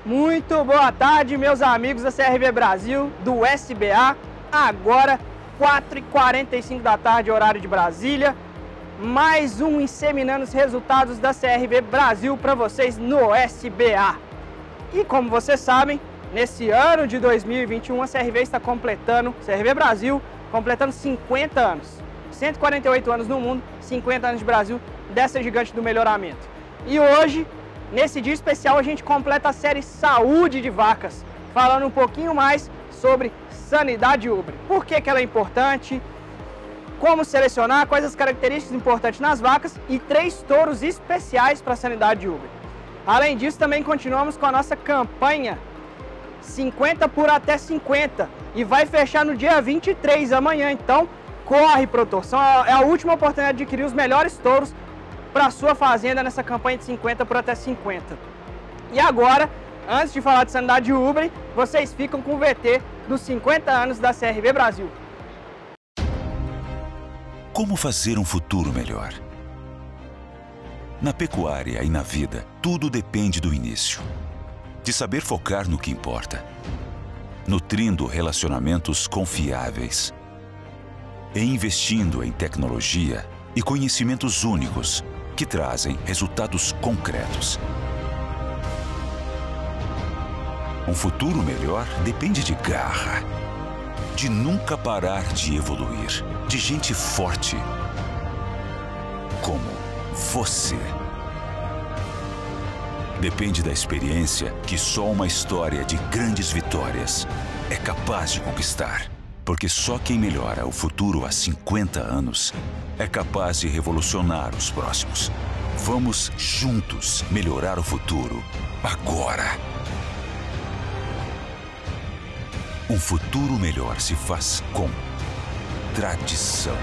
Muito boa tarde, meus amigos da CRV Brasil, do SBA. Agora, 4h45 da tarde, horário de Brasília. Mais um inseminando os resultados da CRV Brasil para vocês no SBA. E como vocês sabem, nesse ano de 2021, a CRV está completando, CRV Brasil, completando 50 anos. 148 anos no mundo, 50 anos de Brasil, dessa gigante do melhoramento. E hoje, nesse dia especial, a gente completa a série Saúde de Vacas, falando um pouquinho mais sobre sanidade úbrea. Por que ela é importante, como selecionar, quais as características importantes nas vacas e 3 touros especiais para a sanidade úbrea. Além disso, também continuamos com a nossa campanha 50 por até 50 e vai fechar no dia 23, amanhã. Então, corre, produtor. É a última oportunidade de adquirir os melhores touros para a sua fazenda nessa campanha de 50 por até 50. E agora, antes de falar de sanidade úbrea, vocês ficam com o VT dos 50 anos da CRV Brasil. Como fazer um futuro melhor? Na pecuária e na vida, tudo depende do início. De saber focar no que importa. Nutrindo relacionamentos confiáveis. E investindo em tecnologia e conhecimentos únicos que trazem resultados concretos. Um futuro melhor depende de garra, de nunca parar de evoluir, de gente forte, como você. Depende da experiência que só uma história de grandes vitórias é capaz de conquistar. Porque só quem melhora o futuro há 50 anos é capaz de revolucionar os próximos. Vamos juntos melhorar o futuro agora. Um futuro melhor se faz com tradição.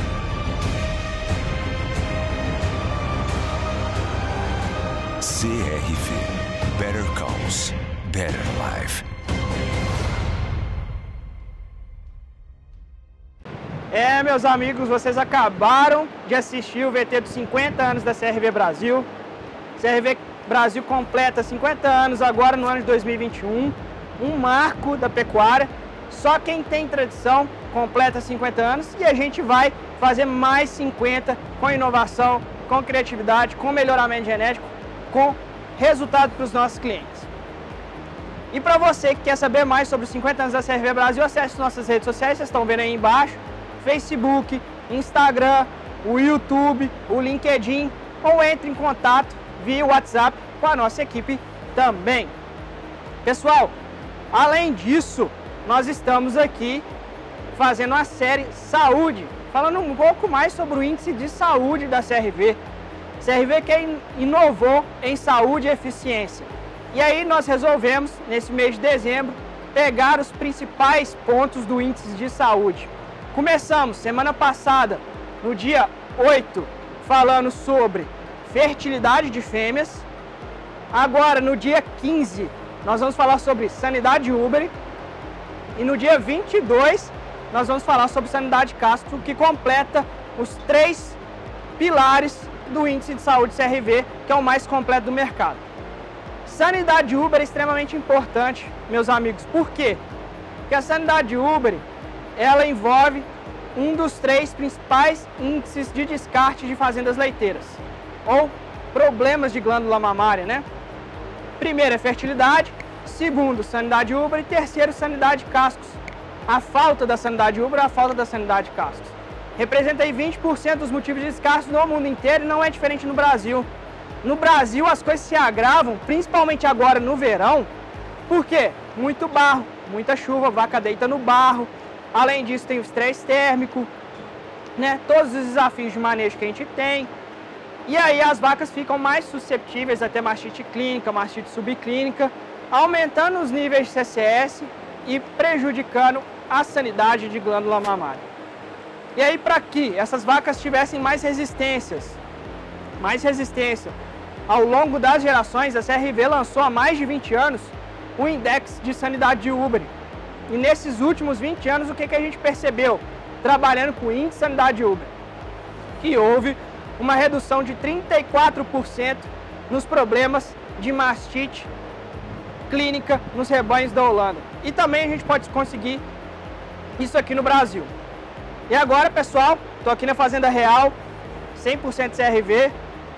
CRV. Better Cows. Better Life. Meus amigos, vocês acabaram de assistir o VT dos 50 anos da CRV Brasil. CRV Brasil completa 50 anos agora no ano de 2021, um marco da pecuária. Só quem tem tradição completa 50 anos e a gente vai fazer mais 50 com inovação, com criatividade, com melhoramento genético, com resultado para os nossos clientes. E para você que quer saber mais sobre os 50 anos da CRV Brasil, acesse nossas redes sociais, vocês estão vendo aí embaixo. Facebook, Instagram, o YouTube, o LinkedIn, ou entre em contato via WhatsApp com a nossa equipe também. Pessoal, além disso, nós estamos aqui fazendo a série Saúde, falando um pouco mais sobre o índice de saúde da CRV. CRV que inovou em saúde e eficiência. E aí nós resolvemos, nesse mês de dezembro, pegar os principais pontos do índice de saúde. Começamos semana passada, no dia 8, falando sobre fertilidade de fêmeas. Agora, no dia 15, nós vamos falar sobre sanidade úbrea. E no dia 22, nós vamos falar sobre sanidade castro, que completa os 3 pilares do índice de saúde CRV, que é o mais completo do mercado. Sanidade úbrea é extremamente importante, meus amigos. Por quê? Porque a sanidade úbrea, ela envolve um dos 3 principais índices de descarte de fazendas leiteiras, ou problemas de glândula mamária, né? Primeiro é fertilidade, segundo, sanidade úbrea e terceiro, sanidade cascos. A falta da sanidade úbrea, a falta da sanidade cascos. Representa aí 20% dos motivos de descarte no mundo inteiro e não é diferente no Brasil. No Brasil as coisas se agravam, principalmente agora no verão. Por quê? Muito barro, muita chuva, vaca deita no barro. Além disso, tem o estresse térmico, né? Todos os desafios de manejo que a gente tem. E aí as vacas ficam mais susceptíveis a ter mastite clínica, mastite subclínica, aumentando os níveis de CCS e prejudicando a sanidade de glândula mamária. E aí, para que essas vacas tivessem mais resistência ao longo das gerações, a CRV lançou há mais de 20 anos o Index de Sanidade Úbrea. E nesses últimos 20 anos, o que a gente percebeu? Trabalhando com o índice de sanidade úbrea, que houve uma redução de 34% nos problemas de mastite clínica nos rebanhos da Holanda. E também a gente pode conseguir isso aqui no Brasil. E agora, pessoal, estou aqui na Fazenda Real, 100% CRV.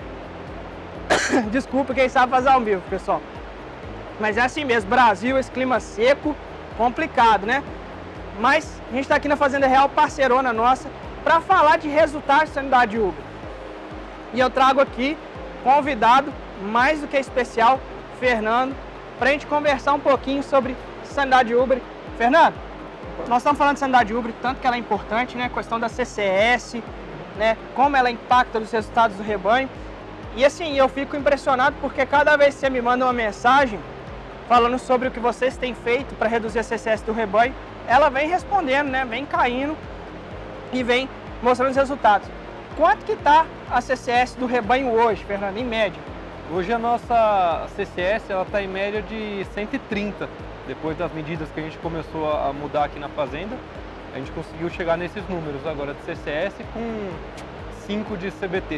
Desculpa quem sabe fazer ao vivo, pessoal. Mas é assim mesmo, Brasil, esse clima seco, complicado, né? Mas a gente está aqui na Fazenda Real, parceirona nossa, para falar de resultados de sanidade úbria. E eu trago aqui convidado mais do que especial, Fernando, para a gente conversar um pouquinho sobre sanidade úbria. Fernando, nós estamos falando de sanidade úbria, tanto que ela é importante, né? A questão da CCS, né? Como ela impacta nos resultados do rebanho. E assim, eu fico impressionado porque cada vez que você me manda uma mensagem falando sobre o que vocês têm feito para reduzir a CCS do rebanho, ela vem respondendo, né? Vem caindo e vem mostrando os resultados. Quanto que está a CCS do rebanho hoje, Fernando, em média? Hoje a nossa CCS está em média de 130. Depois das medidas que a gente começou a mudar aqui na fazenda, a gente conseguiu chegar nesses números agora de CCS com 5 de CBT.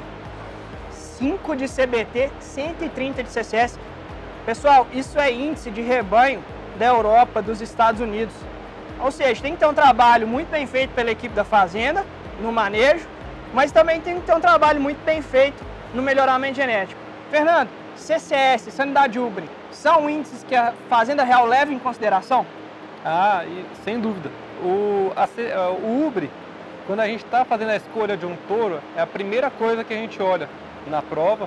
5 de CBT, 130 de CCS. Pessoal, isso é índice de rebanho da Europa, dos Estados Unidos. Ou seja, tem que ter um trabalho muito bem feito pela equipe da fazenda, no manejo, mas também tem que ter um trabalho muito bem feito no melhoramento genético. Fernando, CCS, sanidade úbria, são índices que a Fazenda Real leva em consideração? E sem dúvida. O úbri, quando a gente está fazendo a escolha de um touro, é a primeira coisa que a gente olha na prova,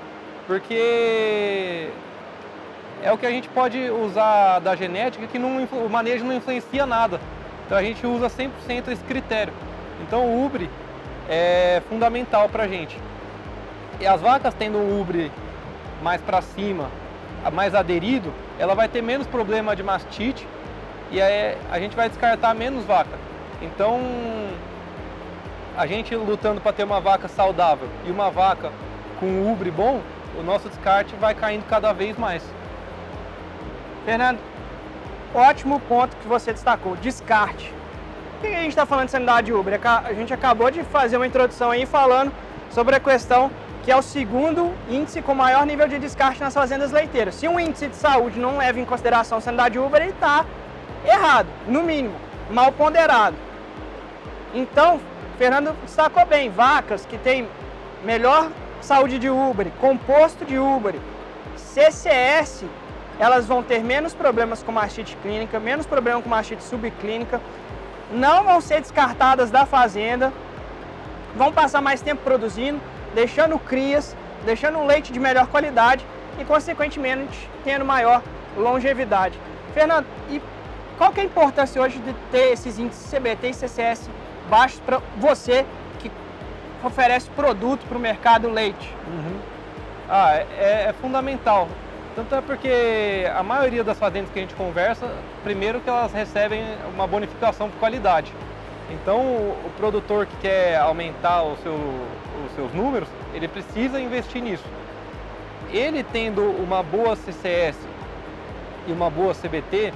porque é o que a gente pode usar da genética, que o manejo não influencia nada. Então a gente usa 100% esse critério. Então o úbri é fundamental para a gente. E as vacas tendo um úbri mais para cima, mais aderido, ela vai ter menos problema de mastite e aí a gente vai descartar menos vaca. Então, a gente lutando para ter uma vaca saudável e uma vaca com um úbri bom, o nosso descarte vai caindo cada vez mais. Fernando, ótimo ponto que você destacou, descarte. Por que a gente está falando de sanidade úbria? A gente acabou de fazer uma introdução aí falando sobre a questão que é o segundo índice com maior nível de descarte nas fazendas leiteiras. Se um índice de saúde não leva em consideração a sanidade úbria, ele está errado, no mínimo, mal ponderado. Então, Fernando destacou bem, vacas que têm melhor saúde de úbere, composto de úbere, CCS, elas vão ter menos problemas com mastite clínica, menos problema com mastite subclínica, não vão ser descartadas da fazenda, vão passar mais tempo produzindo, deixando crias, deixando um leite de melhor qualidade e, consequentemente, tendo maior longevidade. Fernando, e qual que é a importância hoje de ter esses índices CBT e CCS baixos para você que oferece produto para o mercado leite? É fundamental. Tanto é porque a maioria das fazendas que a gente conversa, primeiro que elas recebem uma bonificação por qualidade. Então, o produtor que quer aumentar os seus números, ele precisa investir nisso. Ele tendo uma boa CCS e uma boa CBT,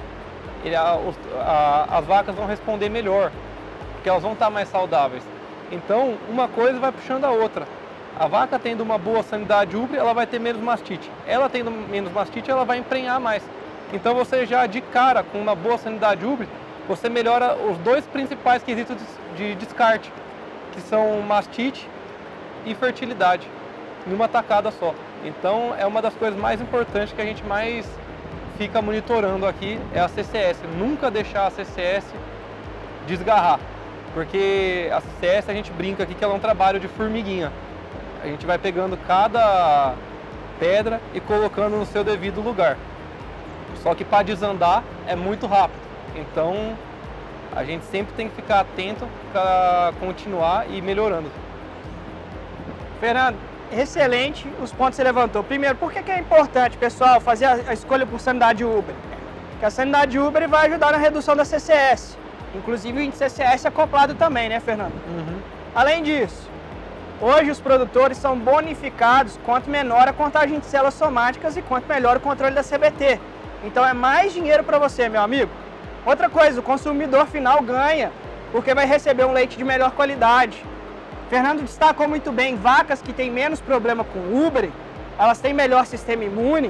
as vacas vão responder melhor, porque elas vão estar mais saudáveis. Então, uma coisa vai puxando a outra. A vaca tendo uma boa sanidade úbria, ela vai ter menos mastite. Ela tendo menos mastite, ela vai emprenhar mais. Então, você já de cara, com uma boa sanidade úbria, você melhora os dois principais quesitos de descarte, que são mastite e fertilidade, em uma tacada só. Então, é uma das coisas mais importantes que a gente mais fica monitorando aqui, é a CCS. Nunca deixar a CCS desgarrar, porque a CCS a gente brinca aqui que ela é um trabalho de formiguinha. A gente vai pegando cada pedra e colocando no seu devido lugar. Só que para desandar é muito rápido. Então, a gente sempre tem que ficar atento para continuar e melhorando. Fernando, excelente os pontos que você levantou. Primeiro, por que é importante, pessoal, fazer a escolha por sanidade úbria? Porque a sanidade úbria vai ajudar na redução da CCS. Inclusive o índice CCS é acoplado também, né, Fernando? Além disso, hoje os produtores são bonificados quanto menor a contagem de células somáticas e quanto melhor o controle da CBT. Então é mais dinheiro para você, meu amigo. Outra coisa, o consumidor final ganha, porque vai receber um leite de melhor qualidade. Fernando destacou muito bem, vacas que têm menos problema com úbere, elas têm melhor sistema imune,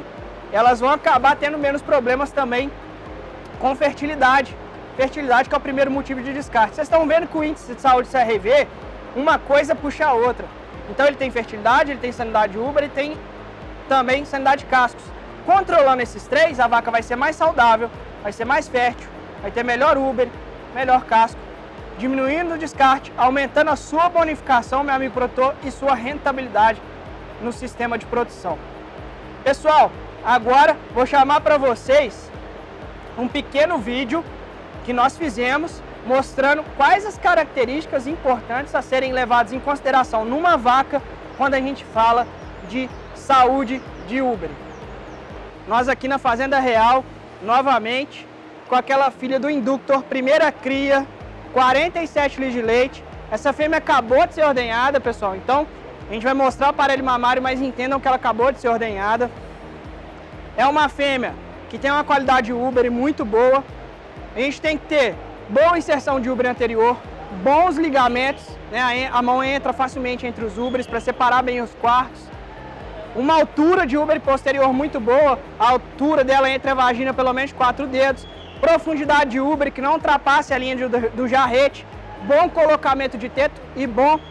elas vão acabar tendo menos problemas também com fertilidade. Fertilidade que é o primeiro motivo de descarte. Vocês estão vendo que o índice de saúde CRV, uma coisa puxa a outra. Então ele tem fertilidade, ele tem sanidade úbera e tem também sanidade de cascos. Controlando esses três, a vaca vai ser mais saudável, vai ser mais fértil, vai ter melhor úbere, melhor casco, diminuindo o descarte, aumentando a sua bonificação, meu amigo produtor, e sua rentabilidade no sistema de produção. Pessoal, agora vou chamar para vocês um pequeno vídeo que nós fizemos mostrando quais as características importantes a serem levadas em consideração numa vaca quando a gente fala de saúde de úbere. Nós aqui na Fazenda Real, novamente, com aquela filha do Inductor, primeira cria, 47 litros de leite. Essa fêmea acabou de ser ordenhada, pessoal, então a gente vai mostrar o aparelho mamário, mas entendam que ela acabou de ser ordenhada. É uma fêmea que tem uma qualidade úbere muito boa. A gente tem que ter boa inserção de úbere anterior, bons ligamentos, né? A mão entra facilmente entre os úberes para separar bem os quartos. Uma altura de úbere posterior muito boa, a altura dela entre a vagina pelo menos 4 dedos. Profundidade de úbere que não ultrapasse a linha do jarrete. Bom colocamento de teto e boa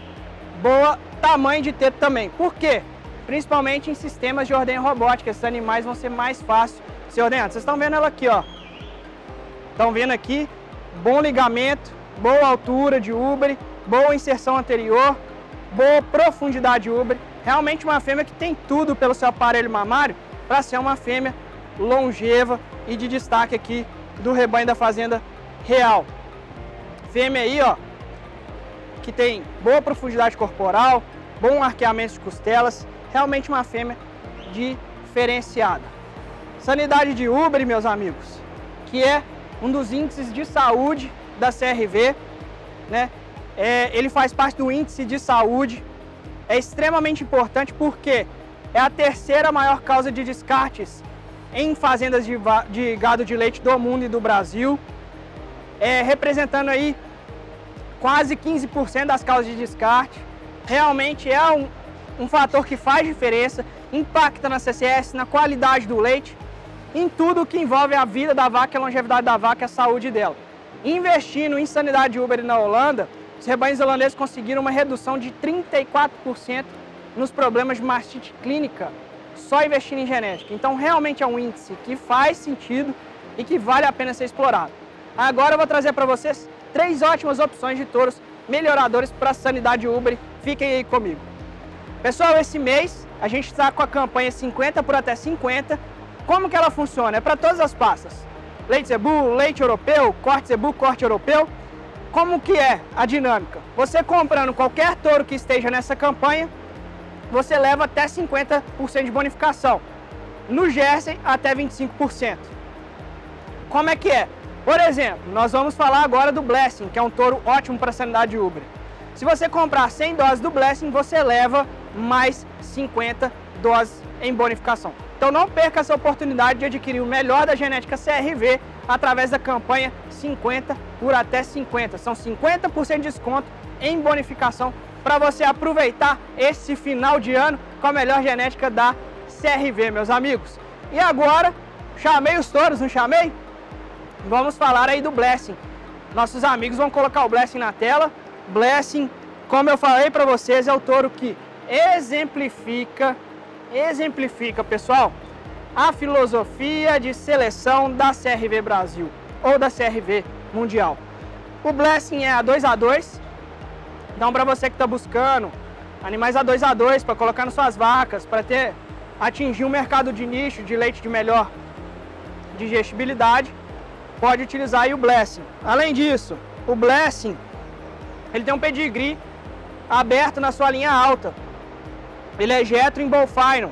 tamanho de teto também. Por quê? Principalmente em sistemas de ordenha robótica, esses animais vão ser mais fáceis de ser ordenhados. Vocês estão vendo ela aqui, ó. Estão vendo aqui, bom ligamento, boa altura de úbere, boa inserção anterior, boa profundidade de úbere. Realmente uma fêmea que tem tudo pelo seu aparelho mamário para ser uma fêmea longeva e de destaque aqui do rebanho da Fazenda Real. Fêmea aí, ó, que tem boa profundidade corporal, bom arqueamento de costelas, realmente uma fêmea diferenciada. Sanidade de úbere, meus amigos, que é um dos índices de saúde da CRV, né? Ele faz parte do índice de saúde, é extremamente importante porque é a terceira maior causa de descartes em fazendas de gado de leite do mundo e do Brasil, representando aí quase 15% das causas de descarte. Realmente é um fator que faz diferença, impacta na CCS, na qualidade do leite, em tudo que envolve a vida da vaca, a longevidade da vaca e a saúde dela. Investindo em sanidade úbere na Holanda, os rebanhos holandeses conseguiram uma redução de 34% nos problemas de mastite clínica, só investindo em genética. Então realmente é um índice que faz sentido e que vale a pena ser explorado. Agora eu vou trazer para vocês 3 ótimas opções de touros melhoradores para a sanidade úbere. Fiquem aí comigo. Pessoal, esse mês a gente está com a campanha 50 por até 50. Como que ela funciona? É para todas as pastas. Leite zebu, leite europeu, corte zebu, corte europeu. Como que é a dinâmica? Você comprando qualquer touro que esteja nessa campanha, você leva até 50% de bonificação. No Jersey, até 25%. Como é que é? Por exemplo, nós vamos falar agora do Blessing, que é um touro ótimo para sanidade úbere. Se você comprar 100 doses do Blessing, você leva mais 50 doses em bonificação. Então não perca essa oportunidade de adquirir o melhor da genética CRV através da campanha 50 por até 50. São 50% de desconto em bonificação para você aproveitar esse final de ano com a melhor genética da CRV, meus amigos. E agora, chamei os touros, não chamei? Vamos falar aí do Blessing. Nossos amigos vão colocar o Blessing na tela. Blessing, como eu falei para vocês, é o touro que exemplifica, pessoal, a filosofia de seleção da CRV Brasil ou da CRV Mundial. O Blessing é a 2A2, então para você que está buscando animais a 2A2 para colocar nas suas vacas, para atingir um mercado de nicho de leite de melhor digestibilidade, pode utilizar aí o Blessing. Além disso, o Blessing, ele tem um pedigree aberto na sua linha alta. Ele é Jetro em Bull Final,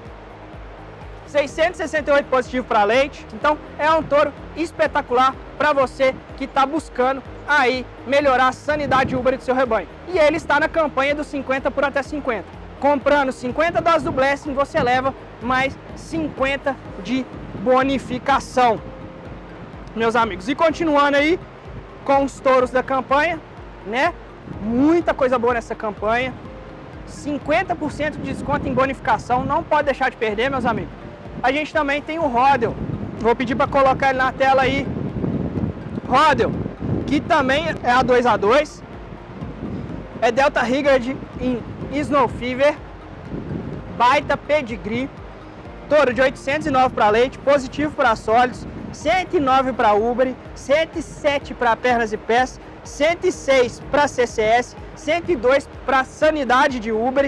668 positivo para leite. Então é um touro espetacular para você que está buscando aí melhorar a sanidade úbere do seu rebanho. E ele está na campanha dos 50 por até 50. Comprando 50 doses do Blessing, você leva mais 50 de bonificação, meus amigos. E continuando aí com os touros da campanha, né? Muita coisa boa nessa campanha. 50% de desconto em bonificação, não pode deixar de perder, meus amigos. a gente também tem o Rodel. Vou pedir para colocar ele na tela aí. Rodel, que também é a 2A2. É Delta Rigard em Snow Fever. Baita pedigree. Touro de 809 para leite, positivo para sólidos, 109 para úbere, 107 para pernas e pés, 106 para CCS, 102 para sanidade de úbere,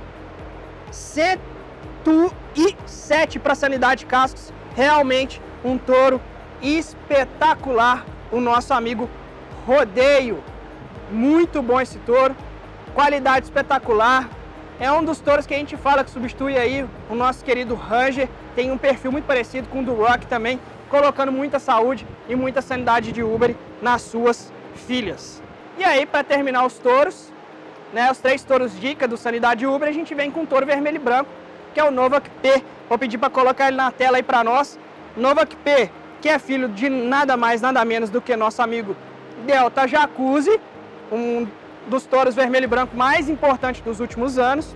107 para sanidade de cascos. Realmente um touro espetacular, o nosso amigo Rodeio. Muito bom esse touro, qualidade espetacular. É um dos touros que a gente fala que substitui aí o nosso querido Ranger. Tem um perfil muito parecido com o do Rock também, colocando muita saúde e muita sanidade de úbere nas suas filhas. E aí, para terminar os touros, né, os 3 touros dica do Sanidade de Úbere, a gente vem com o touro vermelho e branco, que é o Novak P. Vou pedir para colocar ele na tela aí para nós. Novak P, que é filho de nada mais, nada menos do que nosso amigo Delta Jacuzzi, um dos touros vermelho e branco mais importantes dos últimos anos.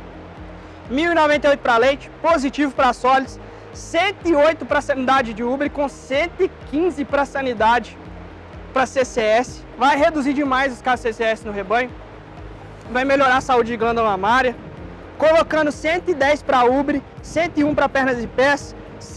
1098 para leite, positivo para sólidos, 108 para sanidade de úbere, com 115 para sanidade para CCS. Vai reduzir demais os casos de CCS no rebanho, vai melhorar a saúde de glândula mamária, colocando 110 para úbere, 101 para pernas e pés,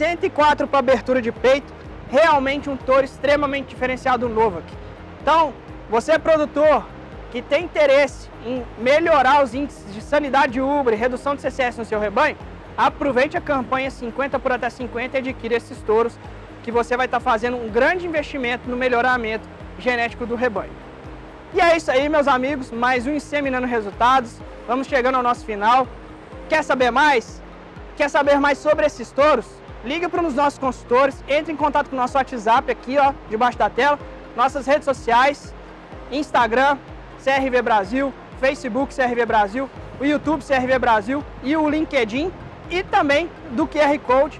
104 para abertura de peito. Realmente um touro extremamente diferenciado do Novak. Então, você é produtor que tem interesse em melhorar os índices de sanidade de úbere, redução de CCS no seu rebanho, aproveite a campanha 50 por até 50 e adquira esses touros, que você vai estar fazendo um grande investimento no melhoramento genético do rebanho. E é isso aí, meus amigos, mais um Inseminando Resultados. Vamos chegando ao nosso final. Quer saber mais? Quer saber mais sobre esses touros? Liga para os nossos consultores, entre em contato com o nosso WhatsApp aqui, ó, debaixo da tela, nossas redes sociais, Instagram, CRV Brasil, Facebook CRV Brasil, o YouTube CRV Brasil e o LinkedIn, e também do QR Code.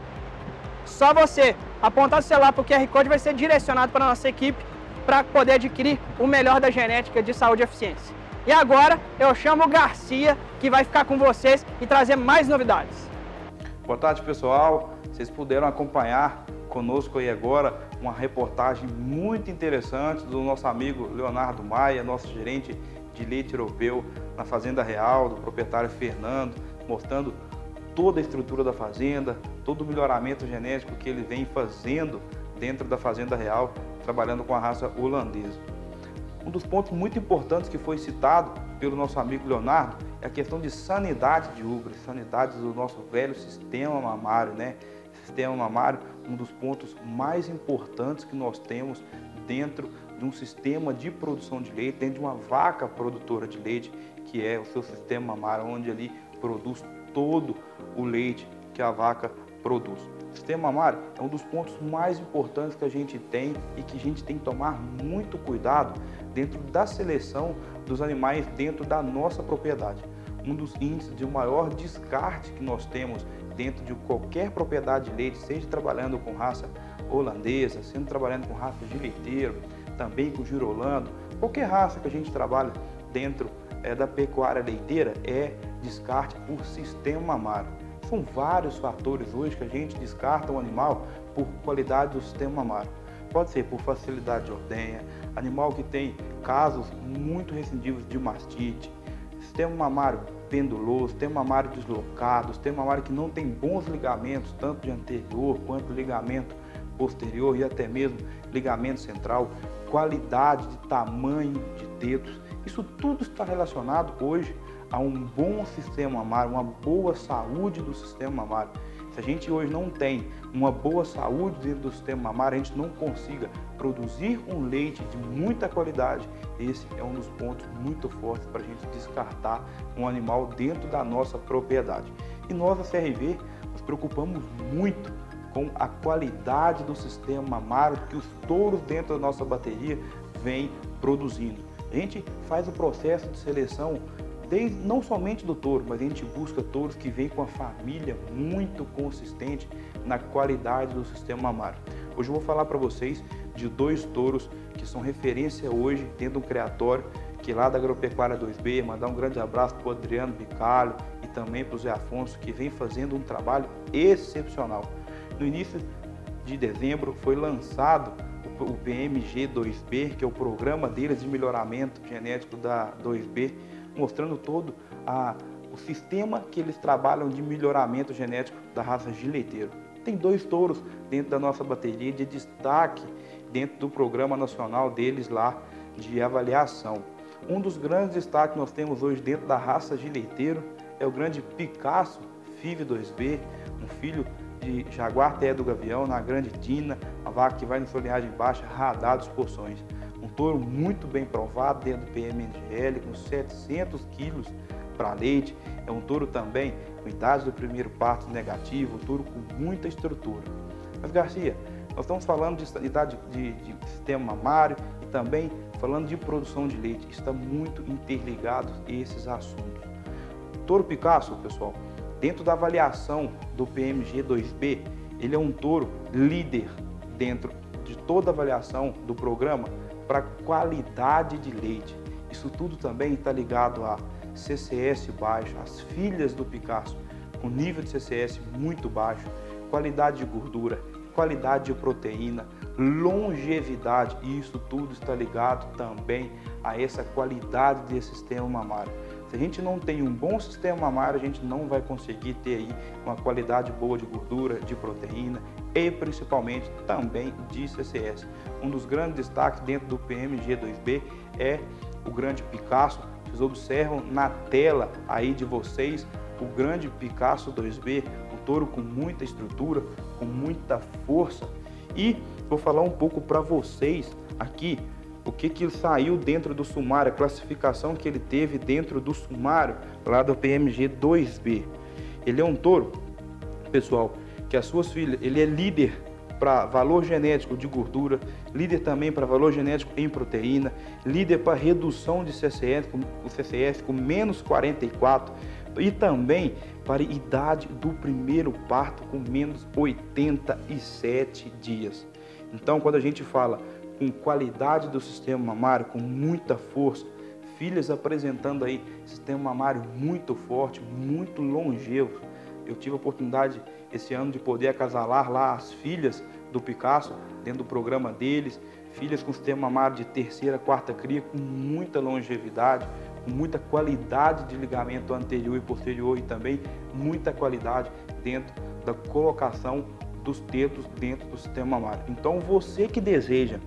Só você apontar o celular para o QR Code vai ser direcionado para a nossa equipe para poder adquirir o melhor da genética de saúde e eficiência. E agora eu chamo o Garcia, que vai ficar com vocês e trazer mais novidades. Boa tarde, pessoal. Vocês puderam acompanhar conosco aí agora uma reportagem muito interessante do nosso amigo Leonardo Maia, nosso gerente de leite europeu na Fazenda Real, do proprietário Fernando, mostrando toda a estrutura da fazenda, todo o melhoramento genético que ele vem fazendo dentro da Fazenda Real, trabalhando com a raça holandesa. Um dos pontos muito importantes que foi citado pelo nosso amigo Leonardo é a questão de sanidade de úbere, sanidade do nosso velho sistema mamário, né? Sistema mamário, um dos pontos mais importantes que nós temos dentro de um sistema de produção de leite, dentro de uma vaca produtora de leite, que é o seu sistema mamário, onde ali produz todo o leite que a vaca produz. O sistema mamário é um dos pontos mais importantes que a gente tem e que a gente tem que tomar muito cuidado dentro da seleção dos animais dentro da nossa propriedade. Um dos índices de maior descarte que nós temos dentro de qualquer propriedade de leite, seja trabalhando com raça holandesa, sendo trabalhando com raça de leiteiro, também com girolando, qualquer raça que a gente trabalha dentro da pecuária leiteira é descarte por sistema mamário. São vários fatores hoje que a gente descarta um animal por qualidade do sistema mamário. Pode ser por facilidade de ordenha, animal que tem casos muito recidivos de mastite, sistema mamário penduloso, sistema mamário deslocado, sistema mamário que não tem bons ligamentos, tanto de anterior quanto ligamento posterior e até mesmo ligamento central, qualidade de tamanho de dedos. Isso tudo está relacionado hoje a um bom sistema mamário, uma boa saúde do sistema mamário. Se a gente hoje não tem uma boa saúde dentro do sistema mamário, a gente não consiga produzir um leite de muita qualidade, esse é um dos pontos muito fortes para a gente descartar um animal dentro da nossa propriedade. E nós, da CRV, nos preocupamos muito com a qualidade do sistema mamário que os touros dentro da nossa bateria vêm produzindo. A gente faz o processo de seleção não somente do touro, mas a gente busca touros que vêm com a família muito consistente na qualidade do sistema mamário. Hoje eu vou falar para vocês de 2 touros que são referência hoje dentro do criatório, que é lá da Agropecuária 2B, mandar um grande abraço para o Adriano Bicalho e também para o Zé Afonso, que vem fazendo um trabalho excepcional. No início de dezembro foi lançado o PMG2B, que é o programa deles de melhoramento genético da 2B, mostrando todo o sistema que eles trabalham de melhoramento genético da raça de leiteiro. Tem 2 touros dentro da nossa bateria de destaque dentro do programa nacional deles lá de avaliação. Um dos grandes destaques que nós temos hoje dentro da raça de leiteiro é o grande Picasso FIV 2B, um filho de Jaguar Terra do Gavião, na grande Tina, uma vaca que vai em folhagem baixa, radados porções. Um touro muito bem provado dentro do PMGL, com 700 quilos para leite. É um touro também com idade do primeiro parto negativo, um touro com muita estrutura. Mas, Garcia, nós estamos falando de idade de sistema mamário e também falando de produção de leite. Está muito interligado esses assuntos. Touro Picasso, pessoal, dentro da avaliação do PMG2B, ele é um touro líder dentro de toda a avaliação do programa para qualidade de leite. Isso tudo também está ligado a CCS baixo, as filhas do Picasso com nível de CCS muito baixo, qualidade de gordura, qualidade de proteína, longevidade, e isso tudo está ligado também a essa qualidade desse sistema mamário. Se a gente não tem um bom sistema mamário, a gente não vai conseguir ter aí uma qualidade boa de gordura, de proteína e principalmente também de CCS. Um dos grandes destaques dentro do PMG2B é o grande Picasso. Vocês observam na tela aí de vocês o grande Picasso 2B, um touro com muita estrutura, com muita força. E vou falar um pouco para vocês aqui o que saiu dentro do sumário, a classificação que ele teve dentro do sumário lá do PMG2B. Ele é um touro, pessoal, que as suas filhas, ele é líder para valor genético de gordura, líder também para valor genético em proteína, líder para redução de CCS, o CCS com menos 44 e também para idade do primeiro parto com menos 87 dias. Então, quando a gente fala com qualidade do sistema mamário, com muita força, filhas apresentando aí sistema mamário muito forte, muito longevo. Eu tive a oportunidade esse ano de poder acasalar lá as filhas do Picasso dentro do programa deles, filhas com sistema mamário de terceira, quarta cria, com muita longevidade, com muita qualidade de ligamento anterior e posterior e também muita qualidade dentro da colocação dos tetos dentro do sistema mamário. Então, você que deseja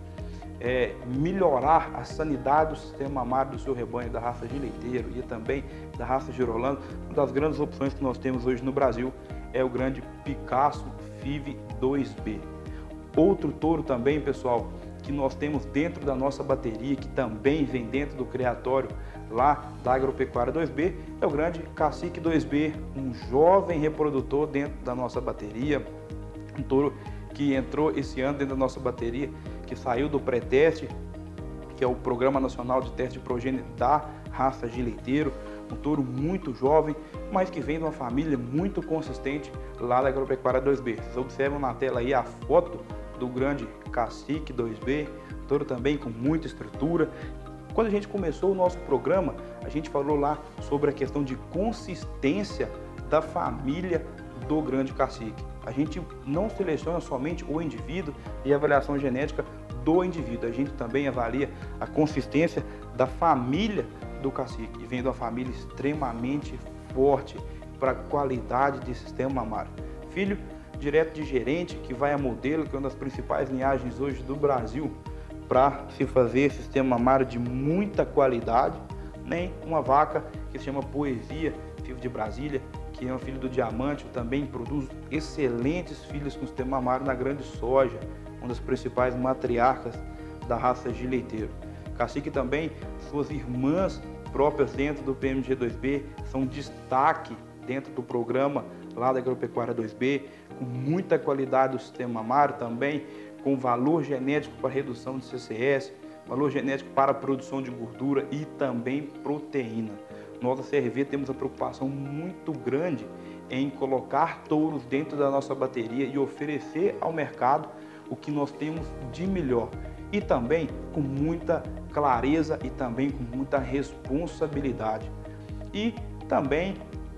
melhorar a sanidade do sistema mamário do seu rebanho, da raça de leiteiro e também da raça girolando, uma das grandes opções que nós temos hoje no Brasil é o grande Picasso FIV 2B. Outro touro também, pessoal, que nós temos dentro da nossa bateria, que também vem dentro do criatório lá da Agropecuária 2B, é o grande Cacique 2B, um jovem reprodutor dentro da nossa bateria, um touro que entrou esse ano dentro da nossa bateria, que saiu do pré-teste, que é o Programa Nacional de Teste de Progênie da raça de leiteiro, um touro muito jovem, mas que vem de uma família muito consistente lá da Agropecuária 2B. Vocês observam na tela aí a foto do grande Cacique 2B, touro também com muita estrutura. Quando a gente começou o nosso programa, a gente falou lá sobre a questão de consistência da família do grande Cacique. A gente não seleciona somente o indivíduo e a avaliação genética do indivíduo, a gente também avalia a consistência da família do Cacique, e vem de uma família extremamente forte para a qualidade de sistema mamário. Filho direto de gerente, que vai a modelo, que é uma das principais linhagens hoje do Brasil, para se fazer sistema mamário de muita qualidade, nem uma vaca que se chama Poesia, filho de Brasília, que é um filho do Diamante, também produz excelentes filhos com sistema mamário na grande soja, uma das principais matriarcas da raça de leiteiro. Cacique também, suas irmãs próprias dentro do PMG2B, são destaque dentro do programa lá da Agropecuária 2B, com muita qualidade do sistema mamário também, com valor genético para redução de CCS, valor genético para a produção de gordura e também proteína. Nós da CRV temos a preocupação muito grande em colocar touros dentro da nossa bateria e oferecer ao mercado o que nós temos de melhor. E também com muita clareza e também com muita responsabilidade. E também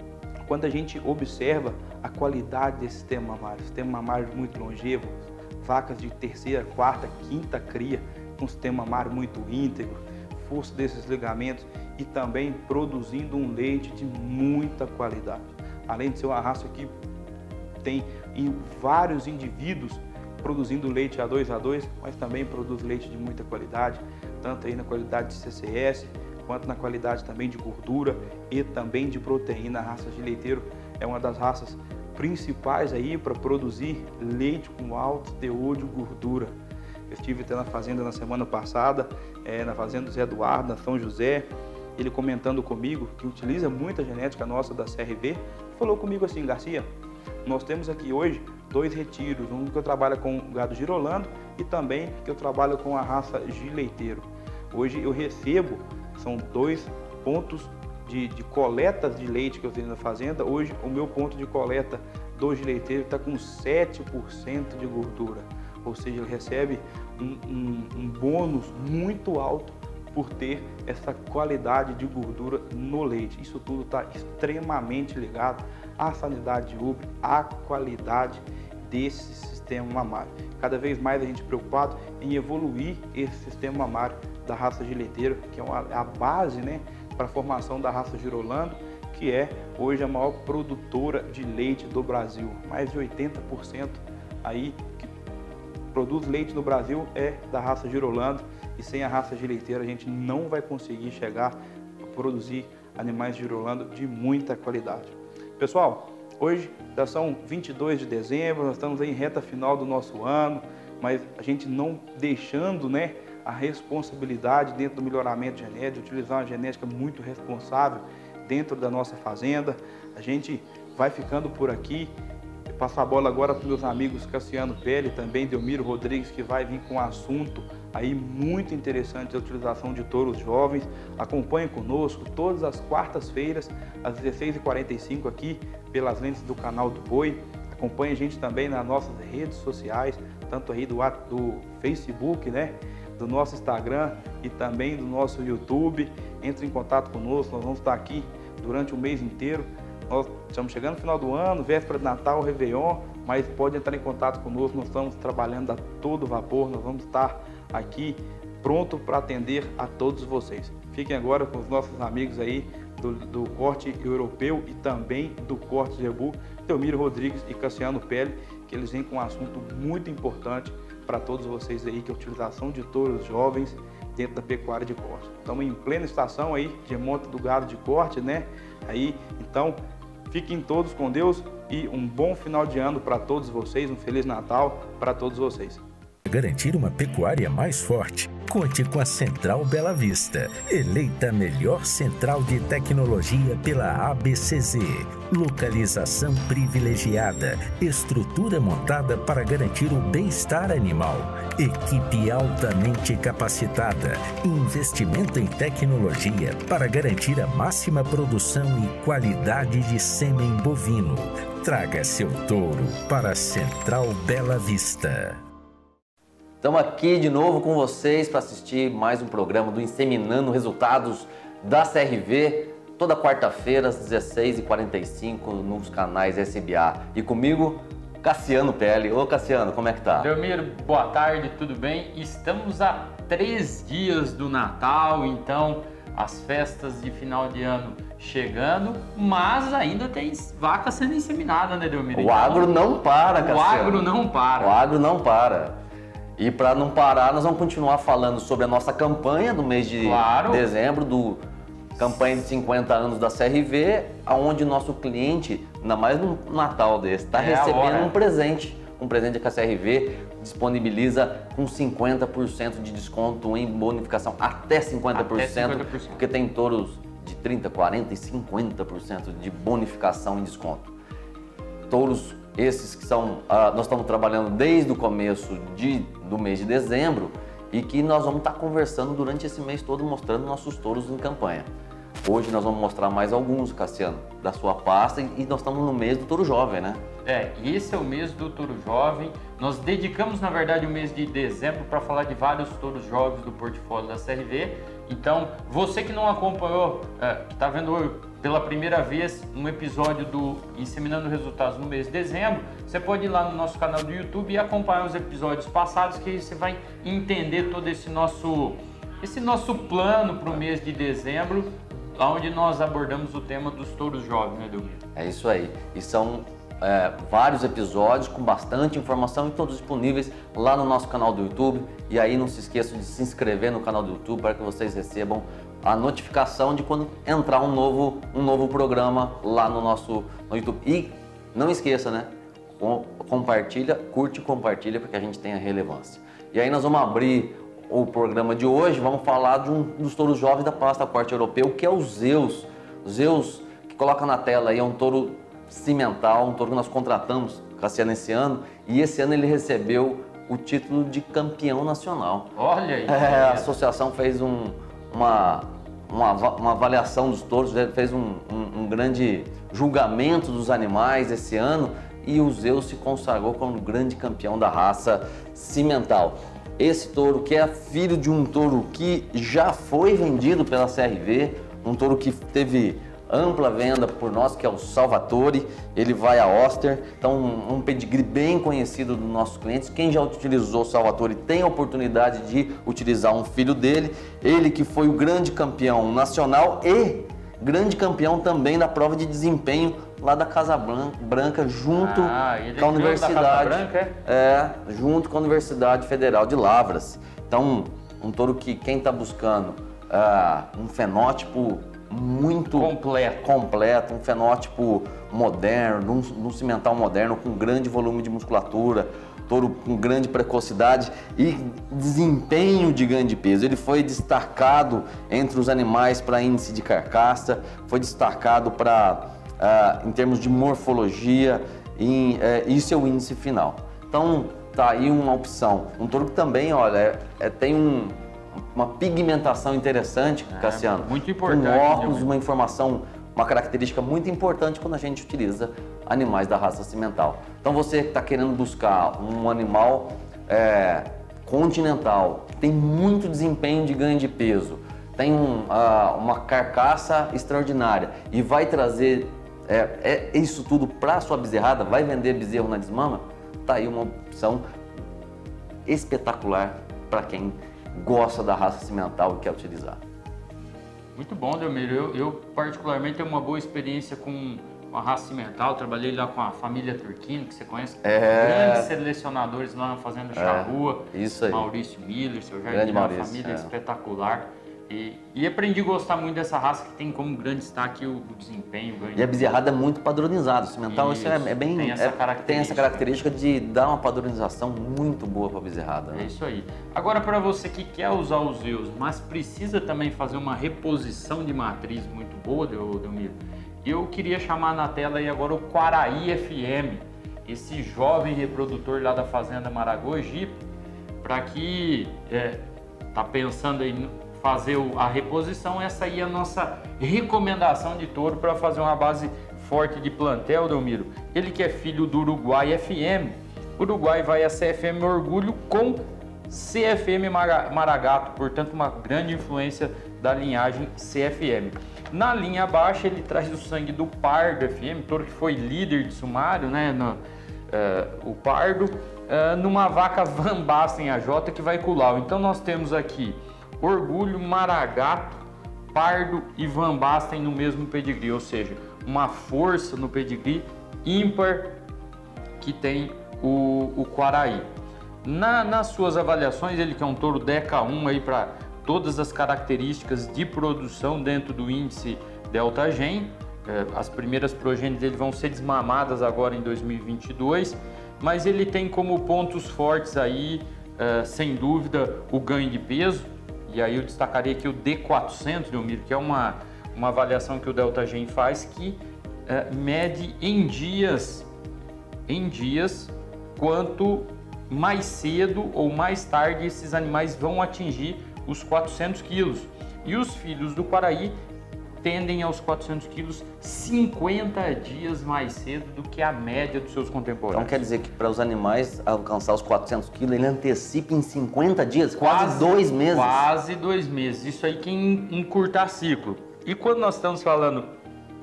quando a gente observa a qualidade desse sistema mamário muito longevo, vacas de terceira, quarta, quinta cria, com um sistema mamário muito íntegro, força desses ligamentos e também produzindo um leite de muita qualidade. Além de ser uma raça que tem vários indivíduos produzindo leite A2, mas também produz leite de muita qualidade, tanto aí na qualidade de CCS, quanto na qualidade também de gordura e também de proteína. A raça de leiteiro é uma das raças principais aí para produzir leite com alto teor de gordura. Eu estive até na fazenda na semana passada, na fazenda do Zé Eduardo, na São José, ele comentando comigo que utiliza muita genética nossa da CRV, falou comigo assim: Garcia, nós temos aqui hoje 2 retiros, um que eu trabalho com o gado girolando e também que eu trabalho com a raça de leiteiro. Hoje eu recebo, são 2 pontos de coletas de leite que eu tenho na fazenda. Hoje o meu ponto de coleta do leiteiro está com 7% de gordura, ou seja, ele recebe um bônus muito alto por ter essa qualidade de gordura no leite. Isso tudo está extremamente ligado à sanidade de úbrio, à qualidade desse sistema mamário. Cada vez mais a gente preocupado em evoluir esse sistema mamário da raça de leiteiro, que é a base, né, para a formação da raça girolando, que é hoje a maior produtora de leite do Brasil. Mais de 80% aí que produz leite no Brasil é da raça girolando, e sem a raça de leiteiro a gente não vai conseguir chegar a produzir animais girolando de muita qualidade. Pessoal, hoje já são 22 de dezembro, nós estamos em reta final do nosso ano, mas a gente não deixando, né, a responsabilidade dentro do melhoramento genético, utilizar uma genética muito responsável dentro da nossa fazenda. A gente vai ficando por aqui. Passar a bola agora para os meus amigos Cassiano Pelle e também Delmiro Rodrigues, que vai vir com um assunto aí muito interessante, a utilização de touros jovens. Acompanhe conosco todas as quartas-feiras, às 16h45 aqui, pelas lentes do canal do Boi. Acompanhe a gente também nas nossas redes sociais, tanto aí do Facebook, né, do nosso Instagram e também do nosso YouTube. Entre em contato conosco, nós vamos estar aqui durante o mês inteiro. Nós estamos chegando no final do ano, véspera de Natal, Réveillon, mas pode entrar em contato conosco, nós estamos trabalhando a todo vapor, nós vamos estar aqui pronto para atender a todos vocês. Fiquem agora com os nossos amigos aí do corte europeu e também do corte zebu, Delmiro Rodrigues e Cassiano Pelle, que eles vêm com um assunto muito importante para todos vocês aí, que é a utilização de touros jovens dentro da pecuária de corte. Estamos em plena estação aí de monta do gado de corte, né? Aí, então, fiquem todos com Deus e um bom final de ano para todos vocês, um Feliz Natal para todos vocês. Garantir uma pecuária mais forte, conte com a Central Bela Vista, eleita a melhor central de tecnologia pela ABCZ. Localização privilegiada, estrutura montada para garantir o bem-estar animal, equipe altamente capacitada, investimento em tecnologia para garantir a máxima produção e qualidade de sêmen bovino. Traga seu touro para a Central Bela Vista. Estamos aqui de novo com vocês para assistir mais um programa do Inseminando Resultados da CRV, toda quarta-feira às 16h45 nos canais SBA. E comigo, Cassiano Pelle. Ô Cassiano, como é que tá? Delmiro, boa tarde, tudo bem? Estamos a 3 dias do Natal, então as festas de final de ano chegando, mas ainda tem vaca sendo inseminada, né, Delmiro? O agro não para, Cassiano. O agro não para. O agro não para. E para não parar, nós vamos continuar falando sobre a nossa campanha do mês de dezembro, campanha de 50 anos da CRV, onde o nosso cliente, ainda mais no Natal desse, está recebendo um presente que a CRV disponibiliza com 50% de desconto em bonificação, até 50%, porque tem touros de 30%, 40% e 50% de bonificação em desconto. Touros esses que são, nós estamos trabalhando desde o começo do mês de dezembro e que nós vamos estar conversando durante esse mês todo, mostrando nossos touros em campanha. Hoje nós vamos mostrar mais alguns, Cassiano, da sua pasta, e nós estamos no mês do touro jovem, né? Esse é o mês do touro jovem. Nós dedicamos, na verdade, o mês de dezembro para falar de vários touros jovens do portfólio da CRV. Então, você que não acompanhou, que está vendo pela primeira vez um episódio do Inseminando Resultados no mês de dezembro, você pode ir lá no nosso canal do YouTube e acompanhar os episódios passados, que aí você vai entender todo esse nosso plano para o mês de dezembro, onde nós abordamos o tema dos touros jovens, né, Delmiro? É isso aí. E são vários episódios com bastante informação e todos disponíveis lá no nosso canal do YouTube. E aí não se esqueçam de se inscrever no canal do YouTube para que vocês recebam a notificação de quando entrar um novo programa lá no YouTube. E não esqueça, né? Compartilha, curte e compartilha para que a gente tenha relevância. E aí nós vamos abrir o programa de hoje, vamos falar de um dos touros jovens da pasta corte europeu, que é o Zeus. O Zeus, que coloca na tela aí, é um touro cimental, um touro que nós contratamos, Cassiano, esse ano, e esse ano ele recebeu o título de campeão nacional. Olha aí! A associação fez uma avaliação dos touros, fez um grande julgamento dos animais esse ano, e o Zeus se consagrou como grande campeão da raça cimental. Esse touro, que é filho de um touro que já foi vendido pela CRV, um touro que teve ampla venda por nós, que é o Salvatore, ele vai a Oster, então um pedigree bem conhecido dos nossos clientes. Quem já utilizou o Salvatore tem a oportunidade de utilizar um filho dele, ele que foi o grande campeão nacional e grande campeão também da prova de desempenho lá da Casa Branca, junto com a Universidade, junto com a Universidade Federal de Lavras. Então, um touro que quem está buscando um fenótipo muito completo, um fenótipo moderno, um cimental moderno com grande volume de musculatura, touro com grande precocidade e desempenho de ganho de peso. Ele foi destacado entre os animais para índice de carcaça, foi destacado em termos de morfologia e seu índice final. Então tá aí uma opção. Um touro que também, olha, tem uma pigmentação interessante, Cassiano. Muito importante. Com óculos, uma informação, uma característica muito importante quando a gente utiliza animais da raça cimental. Então você que está querendo buscar um animal continental, que tem muito desempenho de ganho de peso, tem uma carcaça extraordinária e vai trazer isso tudo para a sua bezerrada, vai vender bezerro na desmama, tá aí uma opção espetacular para quem gosta da raça cimental e quer utilizar. Muito bom, Delmiro. Eu particularmente tenho uma boa experiência com a raça cimental. Trabalhei lá com a família Turquino, que você conhece, grandes selecionadores lá na Fazenda Charrua. Isso aí. Maurício Miller, seu jardim, uma família espetacular. E aprendi a gostar muito dessa raça que tem como grande destaque o desempenho. E a bezerrada é muito padronizada. O cimental isso é bem, tem essa característica de dar uma padronização muito boa para a bezerrada. Né? É isso aí. Agora, para você que quer usar os Zeus, mas precisa também fazer uma reposição de matriz muito boa, Delmiro, eu queria chamar na tela aí agora o Quaraí FM, esse jovem reprodutor lá da Fazenda Maragogi, para que tá pensando aí fazer a reposição, essa aí é a nossa recomendação de touro para fazer uma base forte de plantel, Delmiro. Ele que é filho do Uruguai FM. Uruguai vai a CFM Orgulho com CFM Maragato, portanto uma grande influência da linhagem CFM. Na linha baixa ele traz o sangue do Pardo FM, touro que foi líder de sumário, né? O Pardo, numa vaca Van Basten AJ que vai colar. Então nós temos aqui Orgulho, Maragato, Pardo e Van Basten no mesmo pedigree, ou seja, uma força no pedigree ímpar que tem o Quaraí. Nas suas avaliações, ele que é um touro DECA 1 aí para todas as características de produção dentro do índice Delta Gen. As primeiras progênies dele vão ser desmamadas agora em 2022, mas ele tem como pontos fortes aí, sem dúvida, o ganho de peso. E aí eu destacaria aqui o D400, Delmiro, que é uma avaliação que o Delta Gen faz, que mede em dias quanto mais cedo ou mais tarde esses animais vão atingir os 400 quilos. E os filhos do Quaraí tendem aos 400 quilos 50 dias mais cedo do que a média dos seus contemporâneos. Então quer dizer que para os animais alcançar os 400 quilos, ele antecipa em 50 dias? Quase 2 meses? Quase 2 meses. Isso aí que encurtar ciclo. E quando nós estamos falando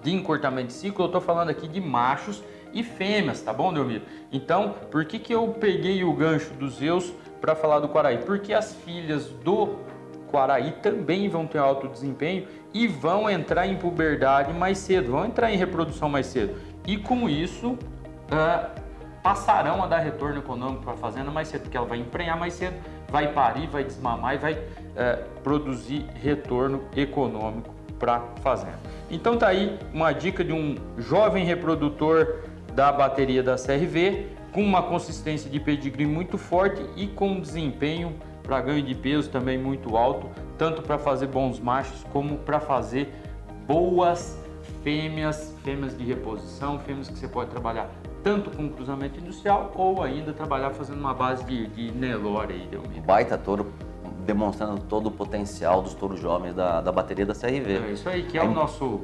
de encurtamento de ciclo, eu estou falando aqui de machos e fêmeas, tá bom, Delmiro? Então, por que eu peguei o gancho dos Zeus para falar do Quaraí? Porque as filhas do Quaraí também vão ter alto desempenho e vão entrar em puberdade mais cedo, vão entrar em reprodução mais cedo. E com isso, passarão a dar retorno econômico para a fazenda mais cedo, porque ela vai emprenhar mais cedo, vai parir, vai desmamar e vai produzir retorno econômico para a fazenda. Então tá aí uma dica de um jovem reprodutor da bateria da CRV, com uma consistência de pedigree muito forte e com desempenho para ganho de peso também muito alto, tanto para fazer bons machos como para fazer boas fêmeas de reposição, fêmeas que você pode trabalhar tanto com cruzamento industrial ou ainda trabalhar fazendo uma base de Nelore aí, Delmiro. Baita touro, demonstrando todo o potencial dos touros jovens da bateria da CRV. É isso aí que é o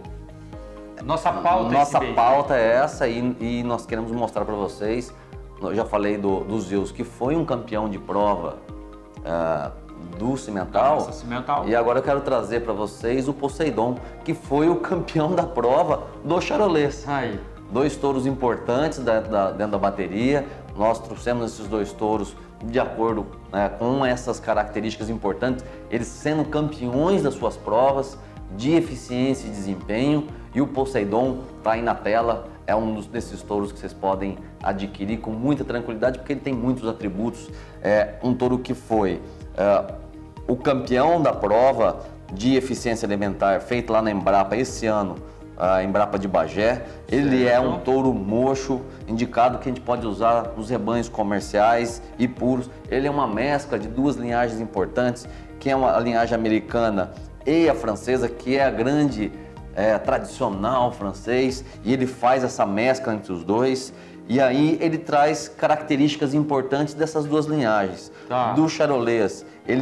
nossa pauta. Nossa pauta é essa e nós queremos mostrar para vocês. Eu já falei do Zeus, que foi um campeão de prova do Cimental. E agora eu quero trazer para vocês o Poseidon, que foi o campeão da prova do Charolês. Aí. 2 touros importantes dentro da bateria. Nós trouxemos esses 2 touros de acordo com essas características importantes, eles sendo campeões das suas provas de eficiência e desempenho. E o Poseidon está aí na tela, é um desses touros que vocês podem adquirir com muita tranquilidade, porque ele tem muitos atributos. É um touro que foi o campeão da prova de eficiência alimentar feita lá na Embrapa esse ano, a Embrapa de Bagé. Ele é um touro mocho, indicado que a gente pode usar nos rebanhos comerciais e puros. Ele é uma mescla de 2 linhagens importantes, que é a linhagem americana e a francesa, que é a grande tradicional francês, e ele faz essa mescla entre os dois. E aí ele traz características importantes dessas 2 linhagens. Tá. Do Charolês,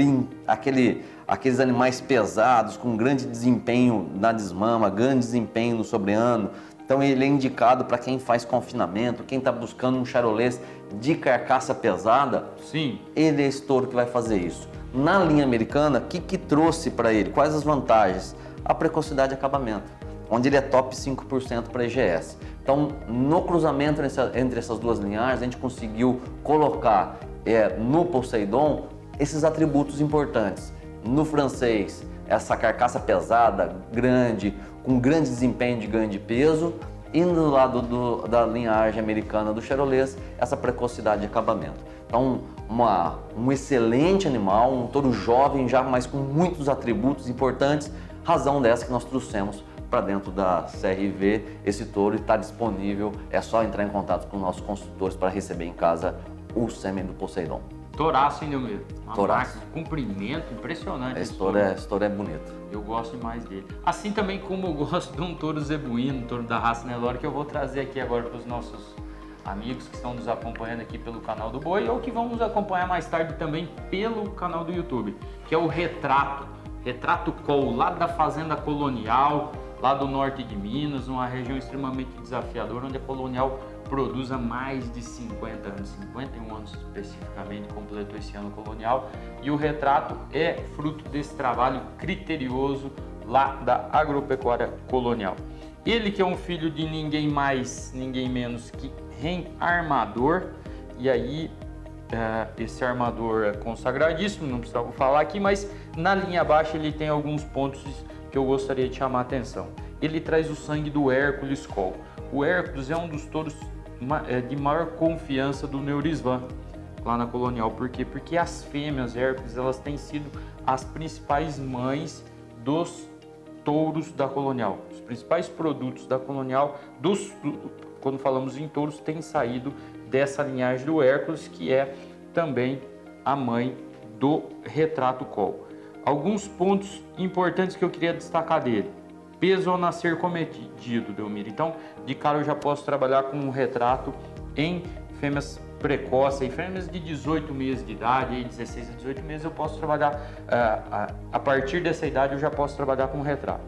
aqueles animais pesados, com grande desempenho na desmama, grande desempenho no sobreano. Então ele é indicado para quem faz confinamento, quem está buscando um Charolês de carcaça pesada. Sim. Ele é esse touro que vai fazer isso. Na linha americana, o que trouxe para ele? Quais as vantagens? A precocidade de acabamento, onde ele é top 5% para EGS. Então, no cruzamento entre essas 2 linhagens, a gente conseguiu colocar no Poseidon esses atributos importantes. No francês, essa carcaça pesada, grande, com grande desempenho de ganho de peso. E no lado da linhagem americana do Charolês, essa precocidade de acabamento. Então, um excelente animal, um touro jovem, já mas com muitos atributos importantes. Razão dessa que nós trouxemos para dentro da CRV. Esse touro está disponível, é só entrar em contato com nossos consultores para receber em casa o sêmen do Poseidon. Touraço, hein, Delmiro? Touraço. Comprimento impressionante. Esse touro é bonito. Eu gosto demais dele. Assim também como eu gosto de um touro zebuíno, um touro da raça Nelore, que eu vou trazer aqui agora para os nossos amigos que estão nos acompanhando aqui pelo canal do Boi ou que vão nos acompanhar mais tarde também pelo canal do YouTube, que é o Retrato Col, lá da Fazenda Colonial, lá do norte de Minas, uma região extremamente desafiadora, onde a Colonial produz há mais de 50 anos, 51 anos especificamente, completou esse ano Colonial, e o Retrato é fruto desse trabalho criterioso lá da Agropecuária Colonial. Ele que é um filho de ninguém mais, ninguém menos que Ren Armador, e aí esse armador é consagradíssimo, não precisava falar aqui, mas na linha abaixo ele tem alguns pontos que eu gostaria de chamar a atenção. Ele traz o sangue do Hércules Col. O Hércules é um dos touros de maior confiança do Neurisvan lá na Colonial. Por quê? Porque as fêmeas Hércules, elas têm sido as principais mães dos touros da Colonial. Os principais produtos da Colonial, quando falamos em touros, tem saído dessa linhagem do Hércules, que é também a mãe do Retrato Col. Alguns pontos importantes que eu queria destacar dele. Peso ao nascer cometido, Delmiro. Então, de cara eu já posso trabalhar com um Retrato em fêmeas precoces, em fêmeas de 18 meses de idade, aí 16 a 18 meses eu posso trabalhar, a partir dessa idade eu já posso trabalhar com um Retrato.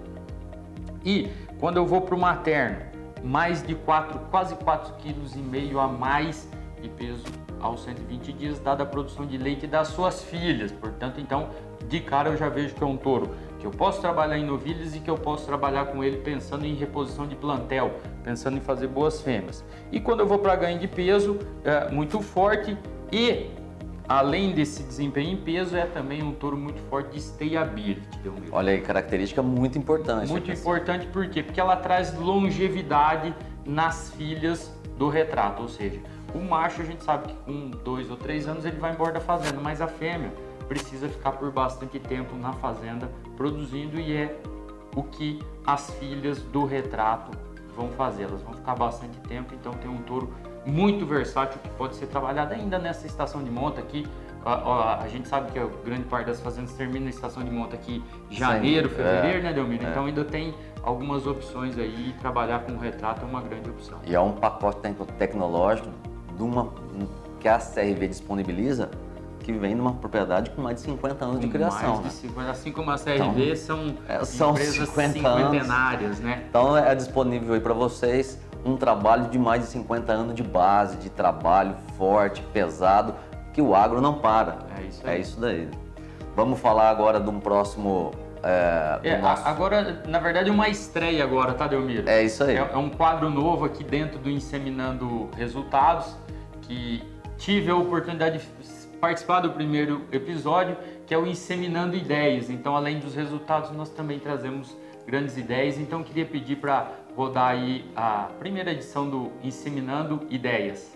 E quando eu vou para o materno, mais de quase 4,5 kg a mais de peso aos 120 dias, dada a produção de leite das suas filhas. Portanto, então, de cara eu já vejo que é um touro que eu posso trabalhar em novilhas e que eu posso trabalhar com ele pensando em reposição de plantel, pensando em fazer boas fêmeas. E quando eu vou para ganho de peso, é muito forte e, além desse desempenho em peso, é também um touro muito forte de stayability. Olha aí, característica muito importante. Muito importante, por quê? Porque ela traz longevidade nas filhas do retrato, ou seja, o macho a gente sabe que com 2 ou 3 anos ele vai embora da fazenda, mas a fêmea precisa ficar por bastante tempo na fazenda produzindo e é o que as filhas do retrato vão fazer. Elas vão ficar bastante tempo, então tem um touro muito versátil que pode ser trabalhado ainda nessa estação de monta aqui. A gente sabe que a grande parte das fazendas termina a estação de monta aqui em janeiro, fevereiro, né, Delmiro? Então ainda tem algumas opções aí, trabalhar com o retrato é uma grande opção. E é um pacote tecnológico que a CRV disponibiliza, que vem de uma propriedade com mais de 50 anos de criação. Mais de 50, assim como a CRV, então, são empresas cinquentenárias, né? Então é disponível aí para vocês um trabalho de mais de 50 anos de base, de trabalho forte, pesado, que o agro não para. É isso aí. É isso daí. Vamos falar agora de um próximo... Agora, na verdade, uma estreia agora, tá, Delmiro? É isso aí. É um quadro novo aqui dentro do Inseminando Resultados, que tive a oportunidade de participar do primeiro episódio, que é o Inseminando Ideias. Então, além dos resultados, nós também trazemos grandes ideias. Então, queria pedir para rodar aí a primeira edição do Inseminando Ideias.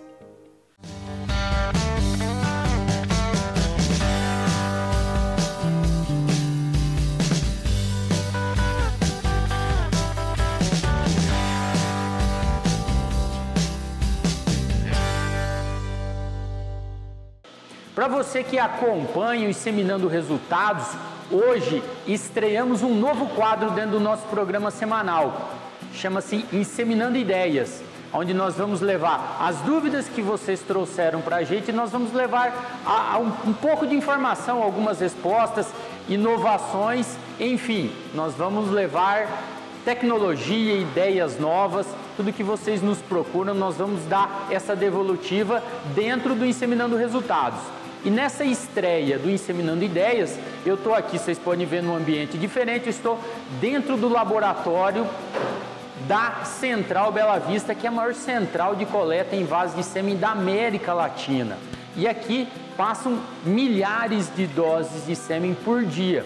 Para você que acompanha o Inseminando Resultados, hoje estreamos um novo quadro dentro do nosso programa semanal. Chama-se Inseminando Ideias, onde nós vamos levar as dúvidas que vocês trouxeram para a gente, nós vamos levar a um pouco de informação, algumas respostas, inovações, enfim, nós vamos levar tecnologia, ideias novas, tudo que vocês nos procuram, nós vamos dar essa devolutiva dentro do Inseminando Resultados. E nessa estreia do Inseminando Ideias, eu estou aqui, vocês podem ver num ambiente diferente, eu estou dentro do laboratório da Central Bela Vista, que é a maior central de coleta em vasos de sêmen da América Latina. E aqui passam milhares de doses de sêmen por dia.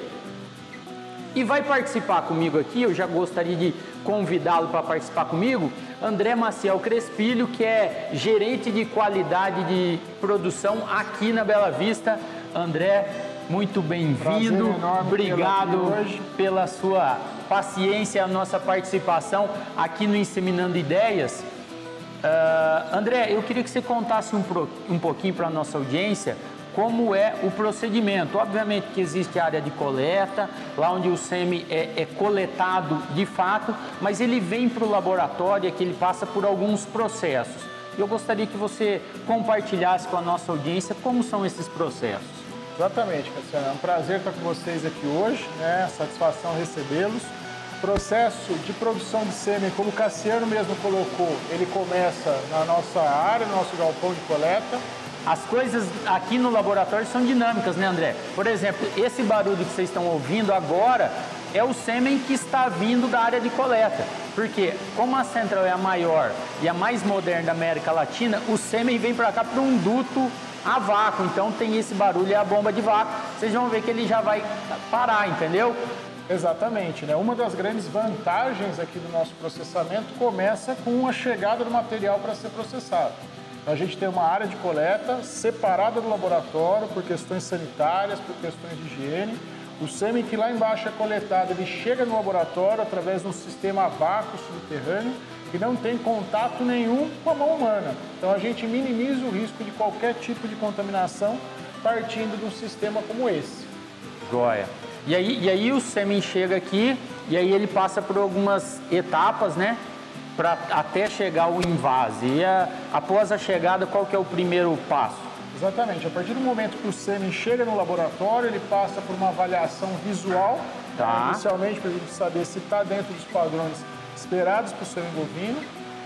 E vai participar comigo aqui, eu já gostaria de convidá-lo para participar comigo, André Maciel Crespilho, que é gerente de qualidade de produção aqui na Bela Vista. André, muito bem-vindo, obrigado pela sua paciência, a nossa participação aqui no Inseminando Ideias. André, eu queria que você contasse um pouquinho para a nossa audiência como é o procedimento. Obviamente que existe a área de coleta, lá onde o sêmen é coletado de fato, mas ele vem para o laboratório, que ele passa por alguns processos. Eu gostaria que você compartilhasse com a nossa audiência como são esses processos. Exatamente, Cassiano. É um prazer estar com vocês aqui hoje, né? Satisfação recebê-los. Processo de produção de sêmen, como o Cassiano mesmo colocou, ele começa na nossa área, no nosso galpão de coleta. As coisas aqui no laboratório são dinâmicas, né, André? Por exemplo, esse barulho que vocês estão ouvindo agora é o sêmen que está vindo da área de coleta. Porque, como a central é a maior e a mais moderna da América Latina, o sêmen vem para cá por um duto a vácuo. Então tem esse barulho, é a bomba de vácuo. Vocês vão ver que ele já vai parar, entendeu? Exatamente, né? Uma das grandes vantagens aqui do nosso processamento começa com a chegada do material para ser processado. A gente tem uma área de coleta separada do laboratório por questões sanitárias, por questões de higiene. O sêmen que lá embaixo é coletado, ele chega no laboratório através de um sistema a vácuo subterrâneo e não tem contato nenhum com a mão humana. Então a gente minimiza o risco de qualquer tipo de contaminação partindo de um sistema como esse. Joia. E aí o sêmen chega aqui e aí ele passa por algumas etapas, né? Para até chegar ao invase. E após a chegada, qual que é o primeiro passo? Exatamente. A partir do momento que o sêmen chega no laboratório, ele passa por uma avaliação visual, inicialmente para a gente saber se está dentro dos padrões esperados para o sêmen bovino.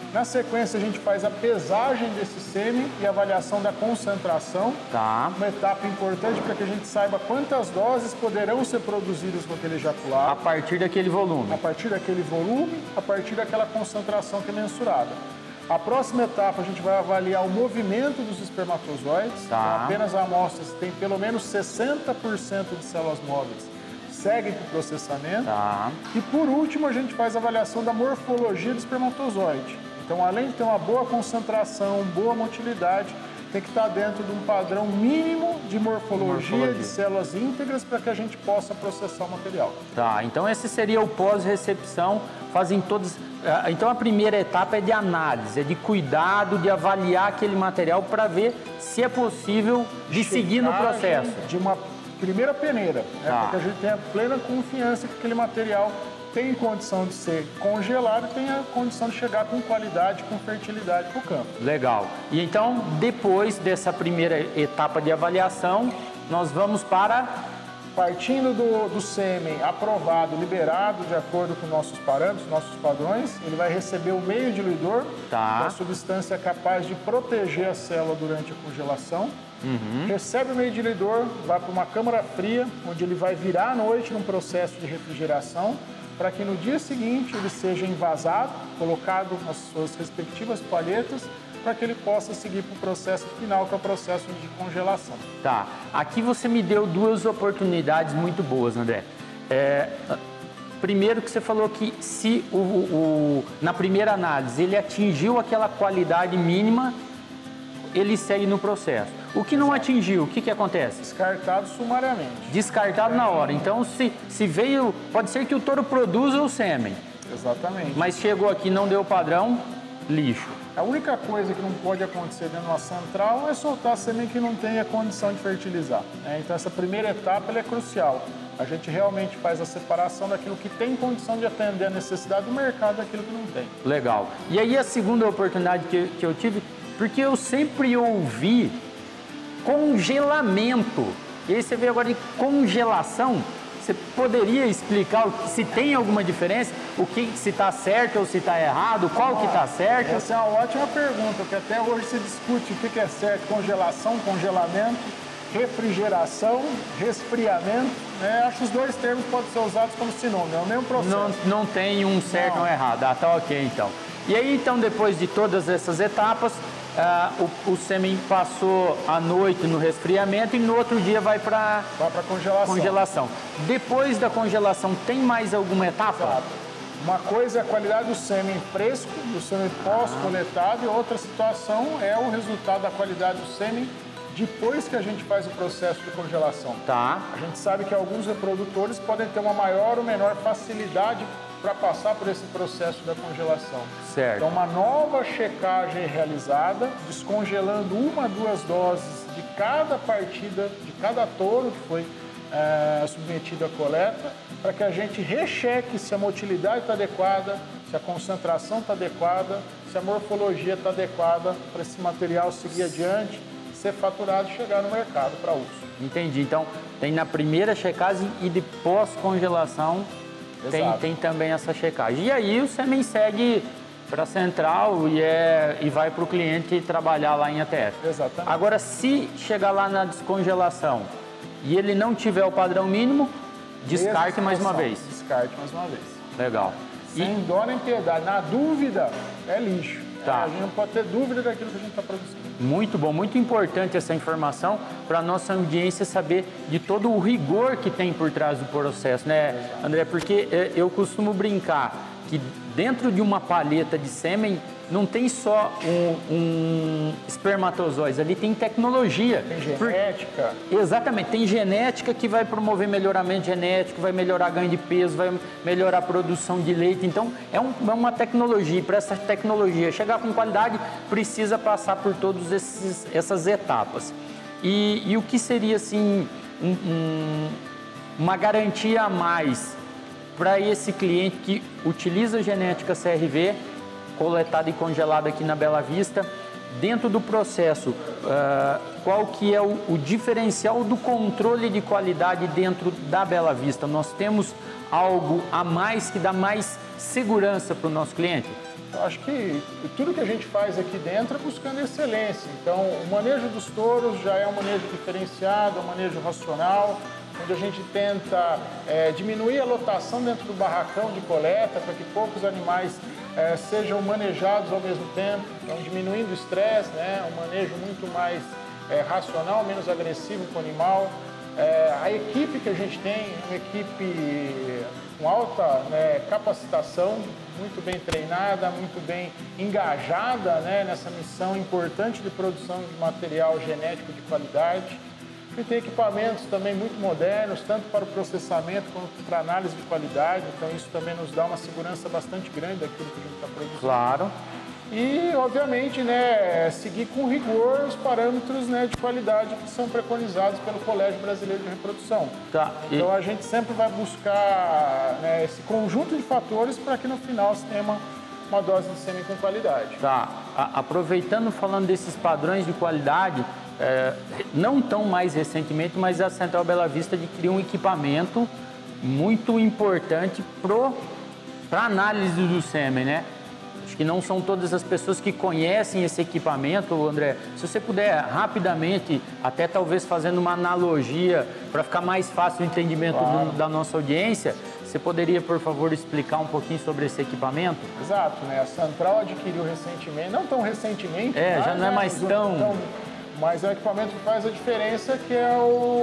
Na sequência, a gente faz a pesagem desse sêmen e avaliação da concentração. Tá. Uma etapa importante para que a gente saiba quantas doses poderão ser produzidas com aquele ejaculado. A partir daquele volume. A partir daquele volume, a partir daquela concentração que é mensurada. A próxima etapa, a gente vai avaliar o movimento dos espermatozoides. Tá. Então, apenas amostras que tem pelo menos 60% de células móveis seguem para o processamento. Tá. E por último, a gente faz a avaliação da morfologia do espermatozoide. Então, além de ter uma boa concentração, boa motilidade, tem que estar dentro de um padrão mínimo de morfologia. De células íntegras para que a gente possa processar o material. Tá, então esse seria o pós-recepção, fazem todos... Então a primeira etapa é de análise, é de cuidado, de avaliar aquele material para ver se é possível de seguir no processo. De uma primeira peneira, Tá. Para que a gente tenha plena confiança que aquele material tem condição de ser congelado e tem a condição de chegar com qualidade, com fertilidade para o campo. Legal. E então, depois dessa primeira etapa de avaliação, nós vamos para... Partindo do sêmen aprovado, liberado de acordo com nossos parâmetros, nossos padrões, ele vai receber o meio diluidor, Tá. que é a substância capaz de proteger a célula durante a congelação. Recebe o meio diluidor, vai para uma câmara fria, onde ele vai virar à noite num processo de refrigeração, para que no dia seguinte ele seja envasado, colocado nas suas respectivas palhetas, para que ele possa seguir para o processo final, que é o processo de congelação. Tá. Aqui você me deu duas oportunidades muito boas, André. Primeiro que você falou que se na primeira análise ele atingiu aquela qualidade mínima, ele segue no processo. O que não atingiu, o que acontece? Descartado sumariamente. Descartado na hora. Então, se veio... Pode ser que o touro produza o sêmen. Exatamente. Mas chegou aqui, não deu padrão, lixo. A única coisa que não pode acontecer dentro de uma central é soltar sêmen que não tenha condição de fertilizar. Então, essa primeira etapa ela é crucial. A gente realmente faz a separação daquilo que tem condição de atender a necessidade do mercado daquilo que não tem. Legal. E aí, a segunda oportunidade que eu tive, porque eu sempre ouvi congelamento. E aí você vê agora de congelação. Você poderia explicar se tem alguma diferença? Se está certo ou se está errado? Qual que está certo? Essa é uma ótima pergunta, porque até hoje se discute o que é certo. Congelação, congelamento, refrigeração, resfriamento. Acho que os dois termos podem ser usados como sinônimo, é o mesmo processo. Não tem um certo ou um errado. Ah, tá ok então. E aí então, depois de todas essas etapas, o sêmen passou a noite no resfriamento e no outro dia vai para congelação. Depois da congelação, tem mais alguma etapa? Exato. Uma coisa é a qualidade do sêmen fresco, do sêmen pós-coletado, e outra situação é o resultado da qualidade do sêmen depois que a gente faz o processo de congelação. Tá. A gente sabe que alguns reprodutores podem ter uma maior ou menor facilidade para passar por esse processo da congelação. Certo. Então, uma nova checagem realizada, descongelando 1 a 2 doses de cada partida, de cada touro que foi submetido à coleta, para que a gente recheque se a motilidade está adequada, se a concentração está adequada, se a morfologia está adequada para esse material seguir adiante, ser faturado e chegar no mercado para uso. Entendi. Então, tem na primeira checagem e de pós-congelação tem também essa checagem. E aí o sêmen segue para a central e vai para o cliente trabalhar lá em ATF. Exatamente. Agora, se chegar lá na descongelação e ele não tiver o padrão mínimo, descarte mais uma vez. Descarte mais uma vez. Legal. Sem dó nem piedade. Na dúvida, é lixo. Tá. A gente não pode ter dúvida daquilo que a gente está produzindo. Muito bom, muito importante essa informação para a nossa audiência saber de todo o rigor que tem por trás do processo, né, André? Porque eu costumo brincar que dentro de uma palheta de sêmen não tem só um espermatozoide, ali tem tecnologia. Tem genética. Exatamente, tem genética que vai promover melhoramento genético, vai melhorar ganho de peso, vai melhorar a produção de leite. Então, é uma tecnologia. Para essa tecnologia chegar com qualidade, precisa passar por todas essas etapas. E o que seria, assim, uma garantia a mais para esse cliente que utiliza genética CRV, coletada e congelada aqui na Bela Vista, dentro do processo, qual que é o diferencial do controle de qualidade dentro da Bela Vista? Nós temos algo a mais que dá mais segurança para o nosso cliente? acho que tudo que a gente faz aqui dentro é buscando excelência. Então, o manejo dos touros já é um manejo diferenciado, um manejo racional, onde a gente tenta diminuir a lotação dentro do barracão de coleta para que poucos animais sejam manejados ao mesmo tempo, então diminuindo o estresse, né? Um manejo muito mais racional, menos agressivo com o animal. A equipe que a gente tem é uma equipe com alta capacitação, muito bem treinada, muito bem engajada, né, nessa missão importante de produção de material genético de qualidade. E tem equipamentos também muito modernos, tanto para o processamento quanto para análise de qualidade, então isso também nos dá uma segurança bastante grande daquilo que a gente está produzindo. Claro. E, obviamente, né, seguir com rigor os parâmetros, né, de qualidade que são preconizados pelo Colégio Brasileiro de Reprodução. Tá. Então, a gente sempre vai buscar, né, esse conjunto de fatores para que, no final, se tenha uma dose de sêmen com qualidade. Tá. Aproveitando, falando desses padrões de qualidade, não tão mais recentemente, mas a Central Bela Vista adquiriu um equipamento muito importante para análise do sêmen, né? Acho que não são todas as pessoas que conhecem esse equipamento, André. Se você puder rapidamente, até talvez fazendo uma analogia para ficar mais fácil o entendimento da nossa audiência, você poderia, por favor, explicar um pouquinho sobre esse equipamento? Exato, né? A Central adquiriu recentemente, não tão recentemente, mas, já não é mais tão... Mas é o equipamento que faz a diferença, que é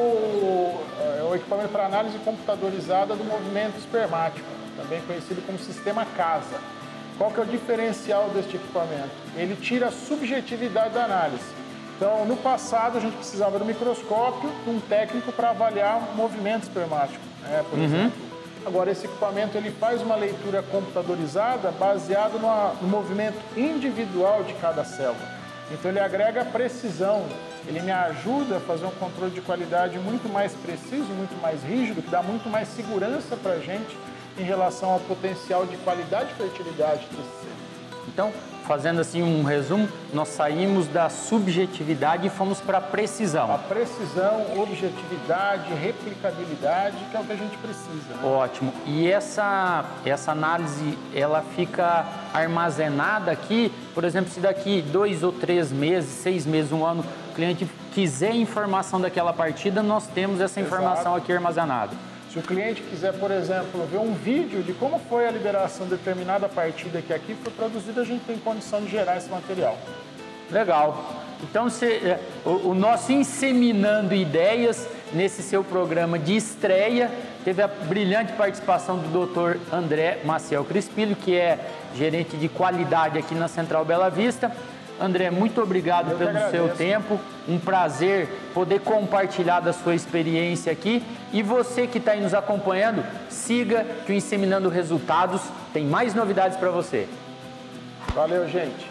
o equipamento para análise computadorizada do movimento espermático, também conhecido como sistema CASA. Qual que é o diferencial deste equipamento? Ele tira a subjetividade da análise. Então, no passado, a gente precisava do microscópio, de um técnico para avaliar o movimento espermático, né, por exemplo. Agora, esse equipamento ele faz uma leitura computadorizada baseada no movimento individual de cada célula. Então, ele agrega precisão, ele me ajuda a fazer um controle de qualidade muito mais preciso, muito mais rígido, que dá muito mais segurança para a gente em relação ao potencial de qualidade e fertilidade desse ser. Então, fazendo assim um resumo, nós saímos da subjetividade e fomos para a precisão. A precisão, objetividade, replicabilidade, que é o que a gente precisa. Né? Ótimo. E essa análise, ela fica armazenada aqui, por exemplo, se daqui 2 ou 3 meses, 6 meses, 1 ano, o cliente quiser informação daquela partida, nós temos essa informação aqui armazenada. Se o cliente quiser, por exemplo, ver um vídeo de como foi a liberação de determinada partida que aqui foi produzida, a gente tem condição de gerar esse material. Legal. Então, o nosso Inseminando Ideias, nesse seu programa de estreia, teve a brilhante participação do Dr. André Maciel Crispilho, que é gerente de qualidade aqui na Central Bela Vista. André, muito obrigado pelo seu tempo, um prazer poder compartilhar da sua experiência aqui. E você que está aí nos acompanhando, siga que o Inseminando Resultados tem mais novidades para você. Valeu, gente!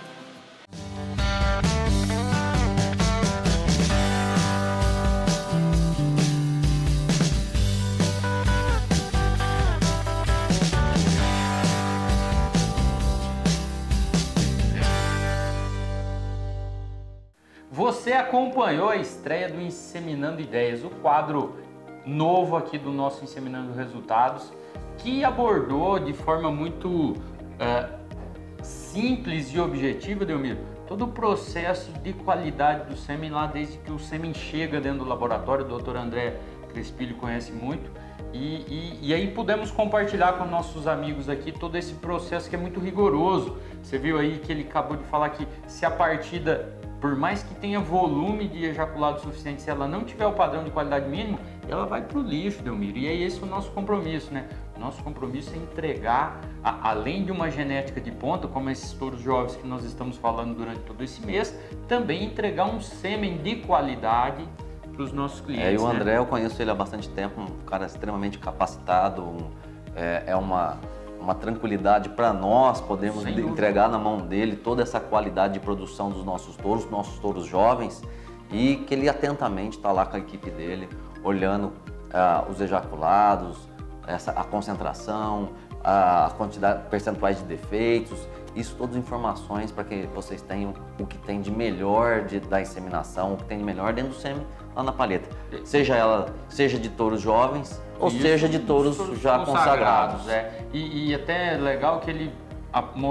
Você acompanhou a estreia do Inseminando Ideias, o quadro novo aqui do nosso Inseminando Resultados, que abordou de forma muito simples e objetiva, Delmiro, todo o processo de qualidade do sêmen lá desde que o sêmen chega dentro do laboratório. O Dr. André Crispilho conhece muito. E aí pudemos compartilhar com nossos amigos aqui todo esse processo que é muito rigoroso. Você viu aí que ele acabou de falar que se a partida, por mais que tenha volume de ejaculado suficiente, se ela não tiver o padrão de qualidade mínimo, ela vai para o lixo, Delmiro. E é esse o nosso compromisso, né? O nosso compromisso é entregar, além de uma genética de ponta, como esses touros jovens que nós estamos falando durante todo esse mês, também entregar um sêmen de qualidade para os nossos clientes. E o André, eu conheço ele há bastante tempo, um cara extremamente capacitado, é uma tranquilidade para nós podermos entregar na mão dele toda essa qualidade de produção dos nossos touros jovens, e que ele atentamente está lá com a equipe dele, olhando os ejaculados, a concentração, a quantidade, percentuais de defeitos, isso todas informações para que vocês tenham o que tem de melhor da inseminação, o que tem de melhor dentro do sêmen lá na palheta. Seja de touros jovens, ou seja de touros já consagrados. E até é legal que ele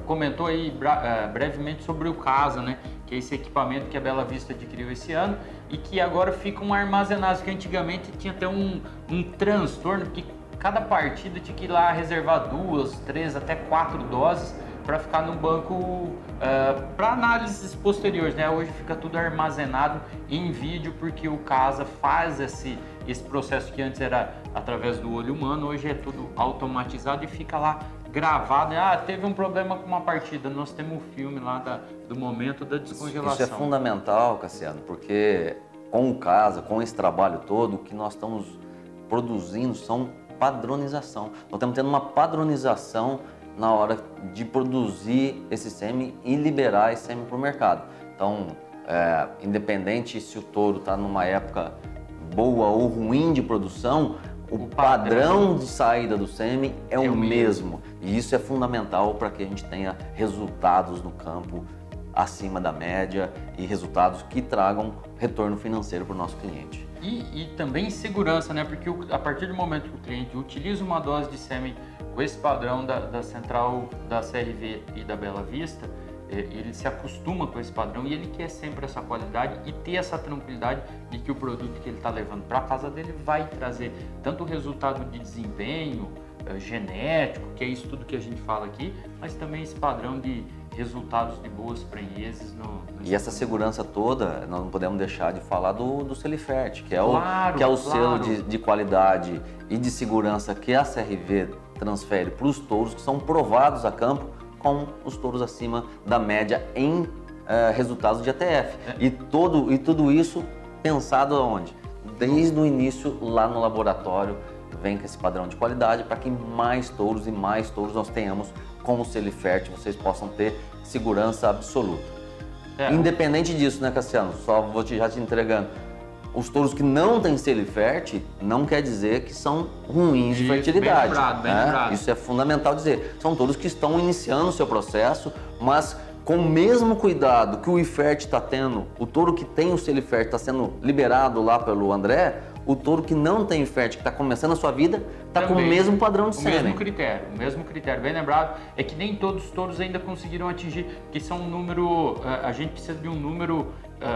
comentou aí brevemente sobre o Casa, né? Que é esse equipamento que a Bela Vista adquiriu esse ano e que agora ficam armazenados, que antigamente tinha até um transtorno, que cada partida tinha que ir lá reservar 2, 3, até 4 doses para ficar no banco para análises posteriores, né? Hoje fica tudo armazenado em vídeo, porque o Casa faz esse processo que antes era através do olho humano, hoje é tudo automatizado e fica lá gravado. Teve um problema com uma partida, nós temos um filme lá do momento da descongelação. Isso é fundamental, Cassiano, porque com o Casa, com esse trabalho todo, o que nós estamos produzindo são padronização. Nós estamos tendo uma padronização na hora de produzir esse sêmen e liberar esse sêmen para o mercado. Então, independente se o touro está numa época boa ou ruim de produção, o padrão de saída do sêmen é o mesmo. E isso é fundamental para que a gente tenha resultados no campo acima da média e resultados que tragam retorno financeiro para o nosso cliente. E também segurança, né? Porque a partir do momento que o cliente utiliza uma dose de sêmen com esse padrão da central da CRV e da Bela Vista, ele se acostuma com esse padrão e ele quer sempre essa qualidade e ter essa tranquilidade de que o produto que ele está levando para casa dele vai trazer tanto o resultado de desempenho, genético, que é isso tudo que a gente fala aqui, mas também esse padrão de resultados de boas prenheses. E essa segurança toda, nós não podemos deixar de falar do Celifert, que é o selo de qualidade e de segurança que a CRV transfere para os touros que são provados a campo com os touros acima da média em resultados de ATF. E tudo isso pensado aonde? Desde o início lá no laboratório, vem com esse padrão de qualidade para que mais touros e mais touros nós tenhamos com o Celifert, vocês possam ter segurança absoluta. Independente disso, né, Cassiano? Só vou já te entregando. Os touros que não têm Celifert não quer dizer que são ruins de fertilidade. Bem lembrado. Isso é fundamental dizer. São touros que estão iniciando o seu processo, mas com o mesmo cuidado que o IFERT está tendo, o touro que tem o Celifert está sendo liberado lá pelo André, o touro que não tem IFERT, que está começando a sua vida, está com o mesmo padrão de sêmen. O mesmo critério, bem lembrado. É que nem todos os touros ainda conseguiram atingir, que são um número, a gente precisa de um número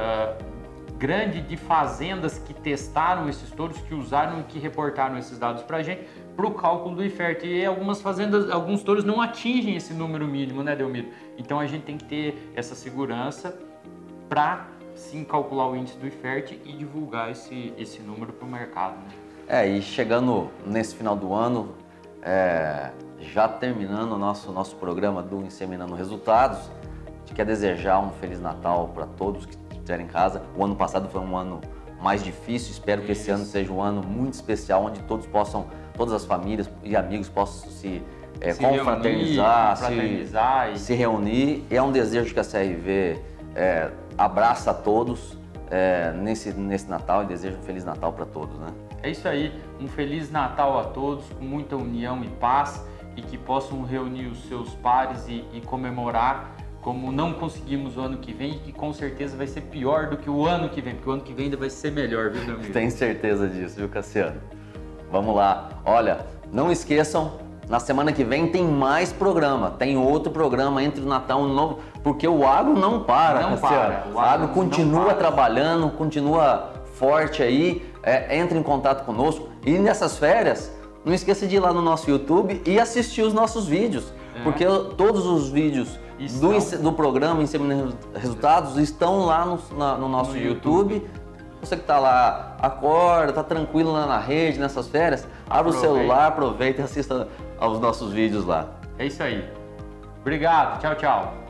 grande de fazendas que testaram esses touros, que usaram e que reportaram esses dados para a gente, para o cálculo do IFERT. E algumas fazendas, alguns touros não atingem esse número mínimo, né, Delmiro? Então a gente tem que ter essa segurança para sim calcular o índice do IFERT e divulgar esse número para o mercado, né? E chegando nesse final do ano, já terminando o nosso programa do Inseminando Resultados, a gente quer desejar um Feliz Natal para todos que estiverem em casa. O ano passado foi um ano mais difícil, espero que esse ano seja um ano muito especial, onde todas as famílias e amigos possam se confraternizar, se reunir. É um desejo que a CRV abraça a todos nesse Natal e desejo um Feliz Natal para todos, né? É isso aí, um Feliz Natal a todos, com muita união e paz, e que possam reunir os seus pares e comemorar como não conseguimos o ano que vem, e que com certeza vai ser pior do que o ano que vem, porque o ano que vem ainda vai ser melhor, viu, meu amigo? Tenho certeza disso, viu, Cassiano? Vamos lá. Olha, não esqueçam, na semana que vem tem mais programa, tem outro programa entre o Natal e o Novo, porque o agro não para, Cassiano. O agro continua trabalhando, continua forte aí, entra em contato conosco. E nessas férias, não esqueça de ir lá no nosso YouTube e assistir os nossos vídeos, porque todos os vídeos do programa Inseminando Resultados estão lá no nosso YouTube. Você que está lá, acorda, está tranquilo lá na rede, nessas férias, abre o celular, aproveita e assista aos nossos vídeos lá. É isso aí. Obrigado, tchau, tchau.